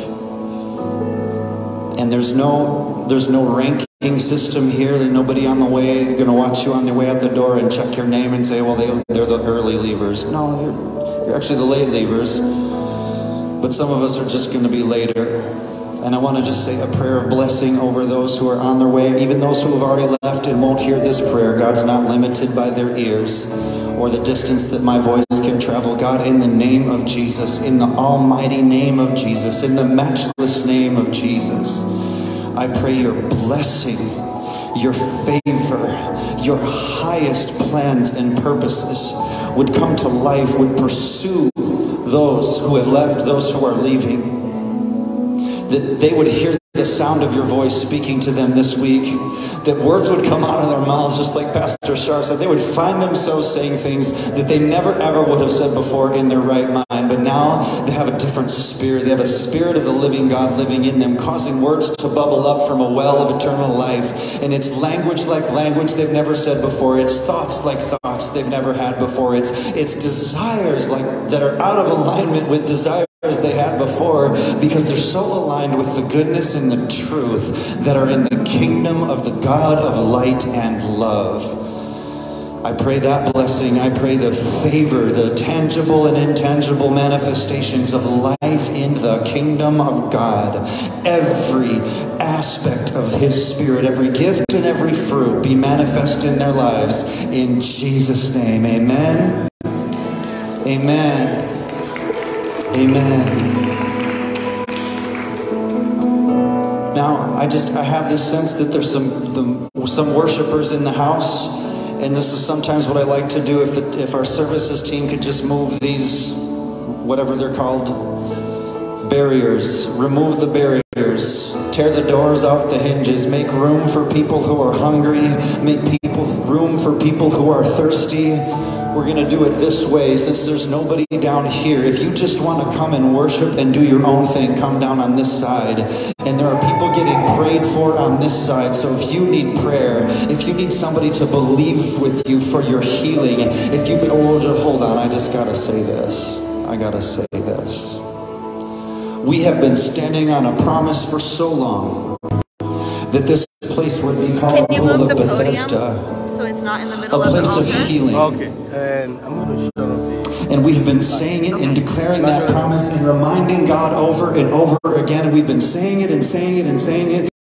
And there's no ranking system here. There's nobody on the way going to watch you on the way out the door and check your name and say, well, they're the early leavers. No, you're actually the late leavers. But some of us are just going to be later. And I want to just say a prayer of blessing over those who are on their way, even those who have already left and won't hear this prayer. God's not limited by their ears or the distance that my voice can travel. God, in the name of Jesus, in the almighty name of Jesus, in the matchless name of Jesus, I pray your blessing, your favor, your highest plans and purposes would come to life, would pursue those who have left, those who are leaving. That they would hear the sound of your voice speaking to them this week, that words would come out of their mouths just like Pastor Shar said. They would find themselves saying things that they never ever would have said before in their right mind, but now they have a different spirit. They have a spirit of the living God living in them, causing words to bubble up from a well of eternal life. And it's language like language they've never said before. It's thoughts like thoughts they've never had before. It's desires like that are out of alignment with desires they had before, because they're so aligned with the goodness and the truth that are in the kingdom of the God of light and love. I pray that blessing. I pray the favor, the tangible and intangible manifestations of life in the kingdom of God. Every aspect of His Spirit, every gift and every fruit be manifest in their lives. In Jesus' name, amen. Amen. Amen. Now, I have this sense that there's some worshipers in the house, and this is sometimes what I like to do. If our services team could just move these, whatever they're called, barriers, remove the barriers, tear the doors off the hinges, make room for people who are hungry, make room for people who are thirsty. We're going to do it this way, since there's nobody down here. If you just want to come and worship and do your own thing, come down on this side. And there are people getting prayed for on this side. So if you need prayer, if you need somebody to believe with you for your healing, if you hold on, I just got to say this. I got to say this. We have been standing on a promise for so long that this place would be called the Pool of Bethesda. So it's not in the middle a place of healing. Okay, and I'm going to shut up. And we've been saying it and declaring that promise and reminding God over and over again. And we've been saying it and saying it and saying it.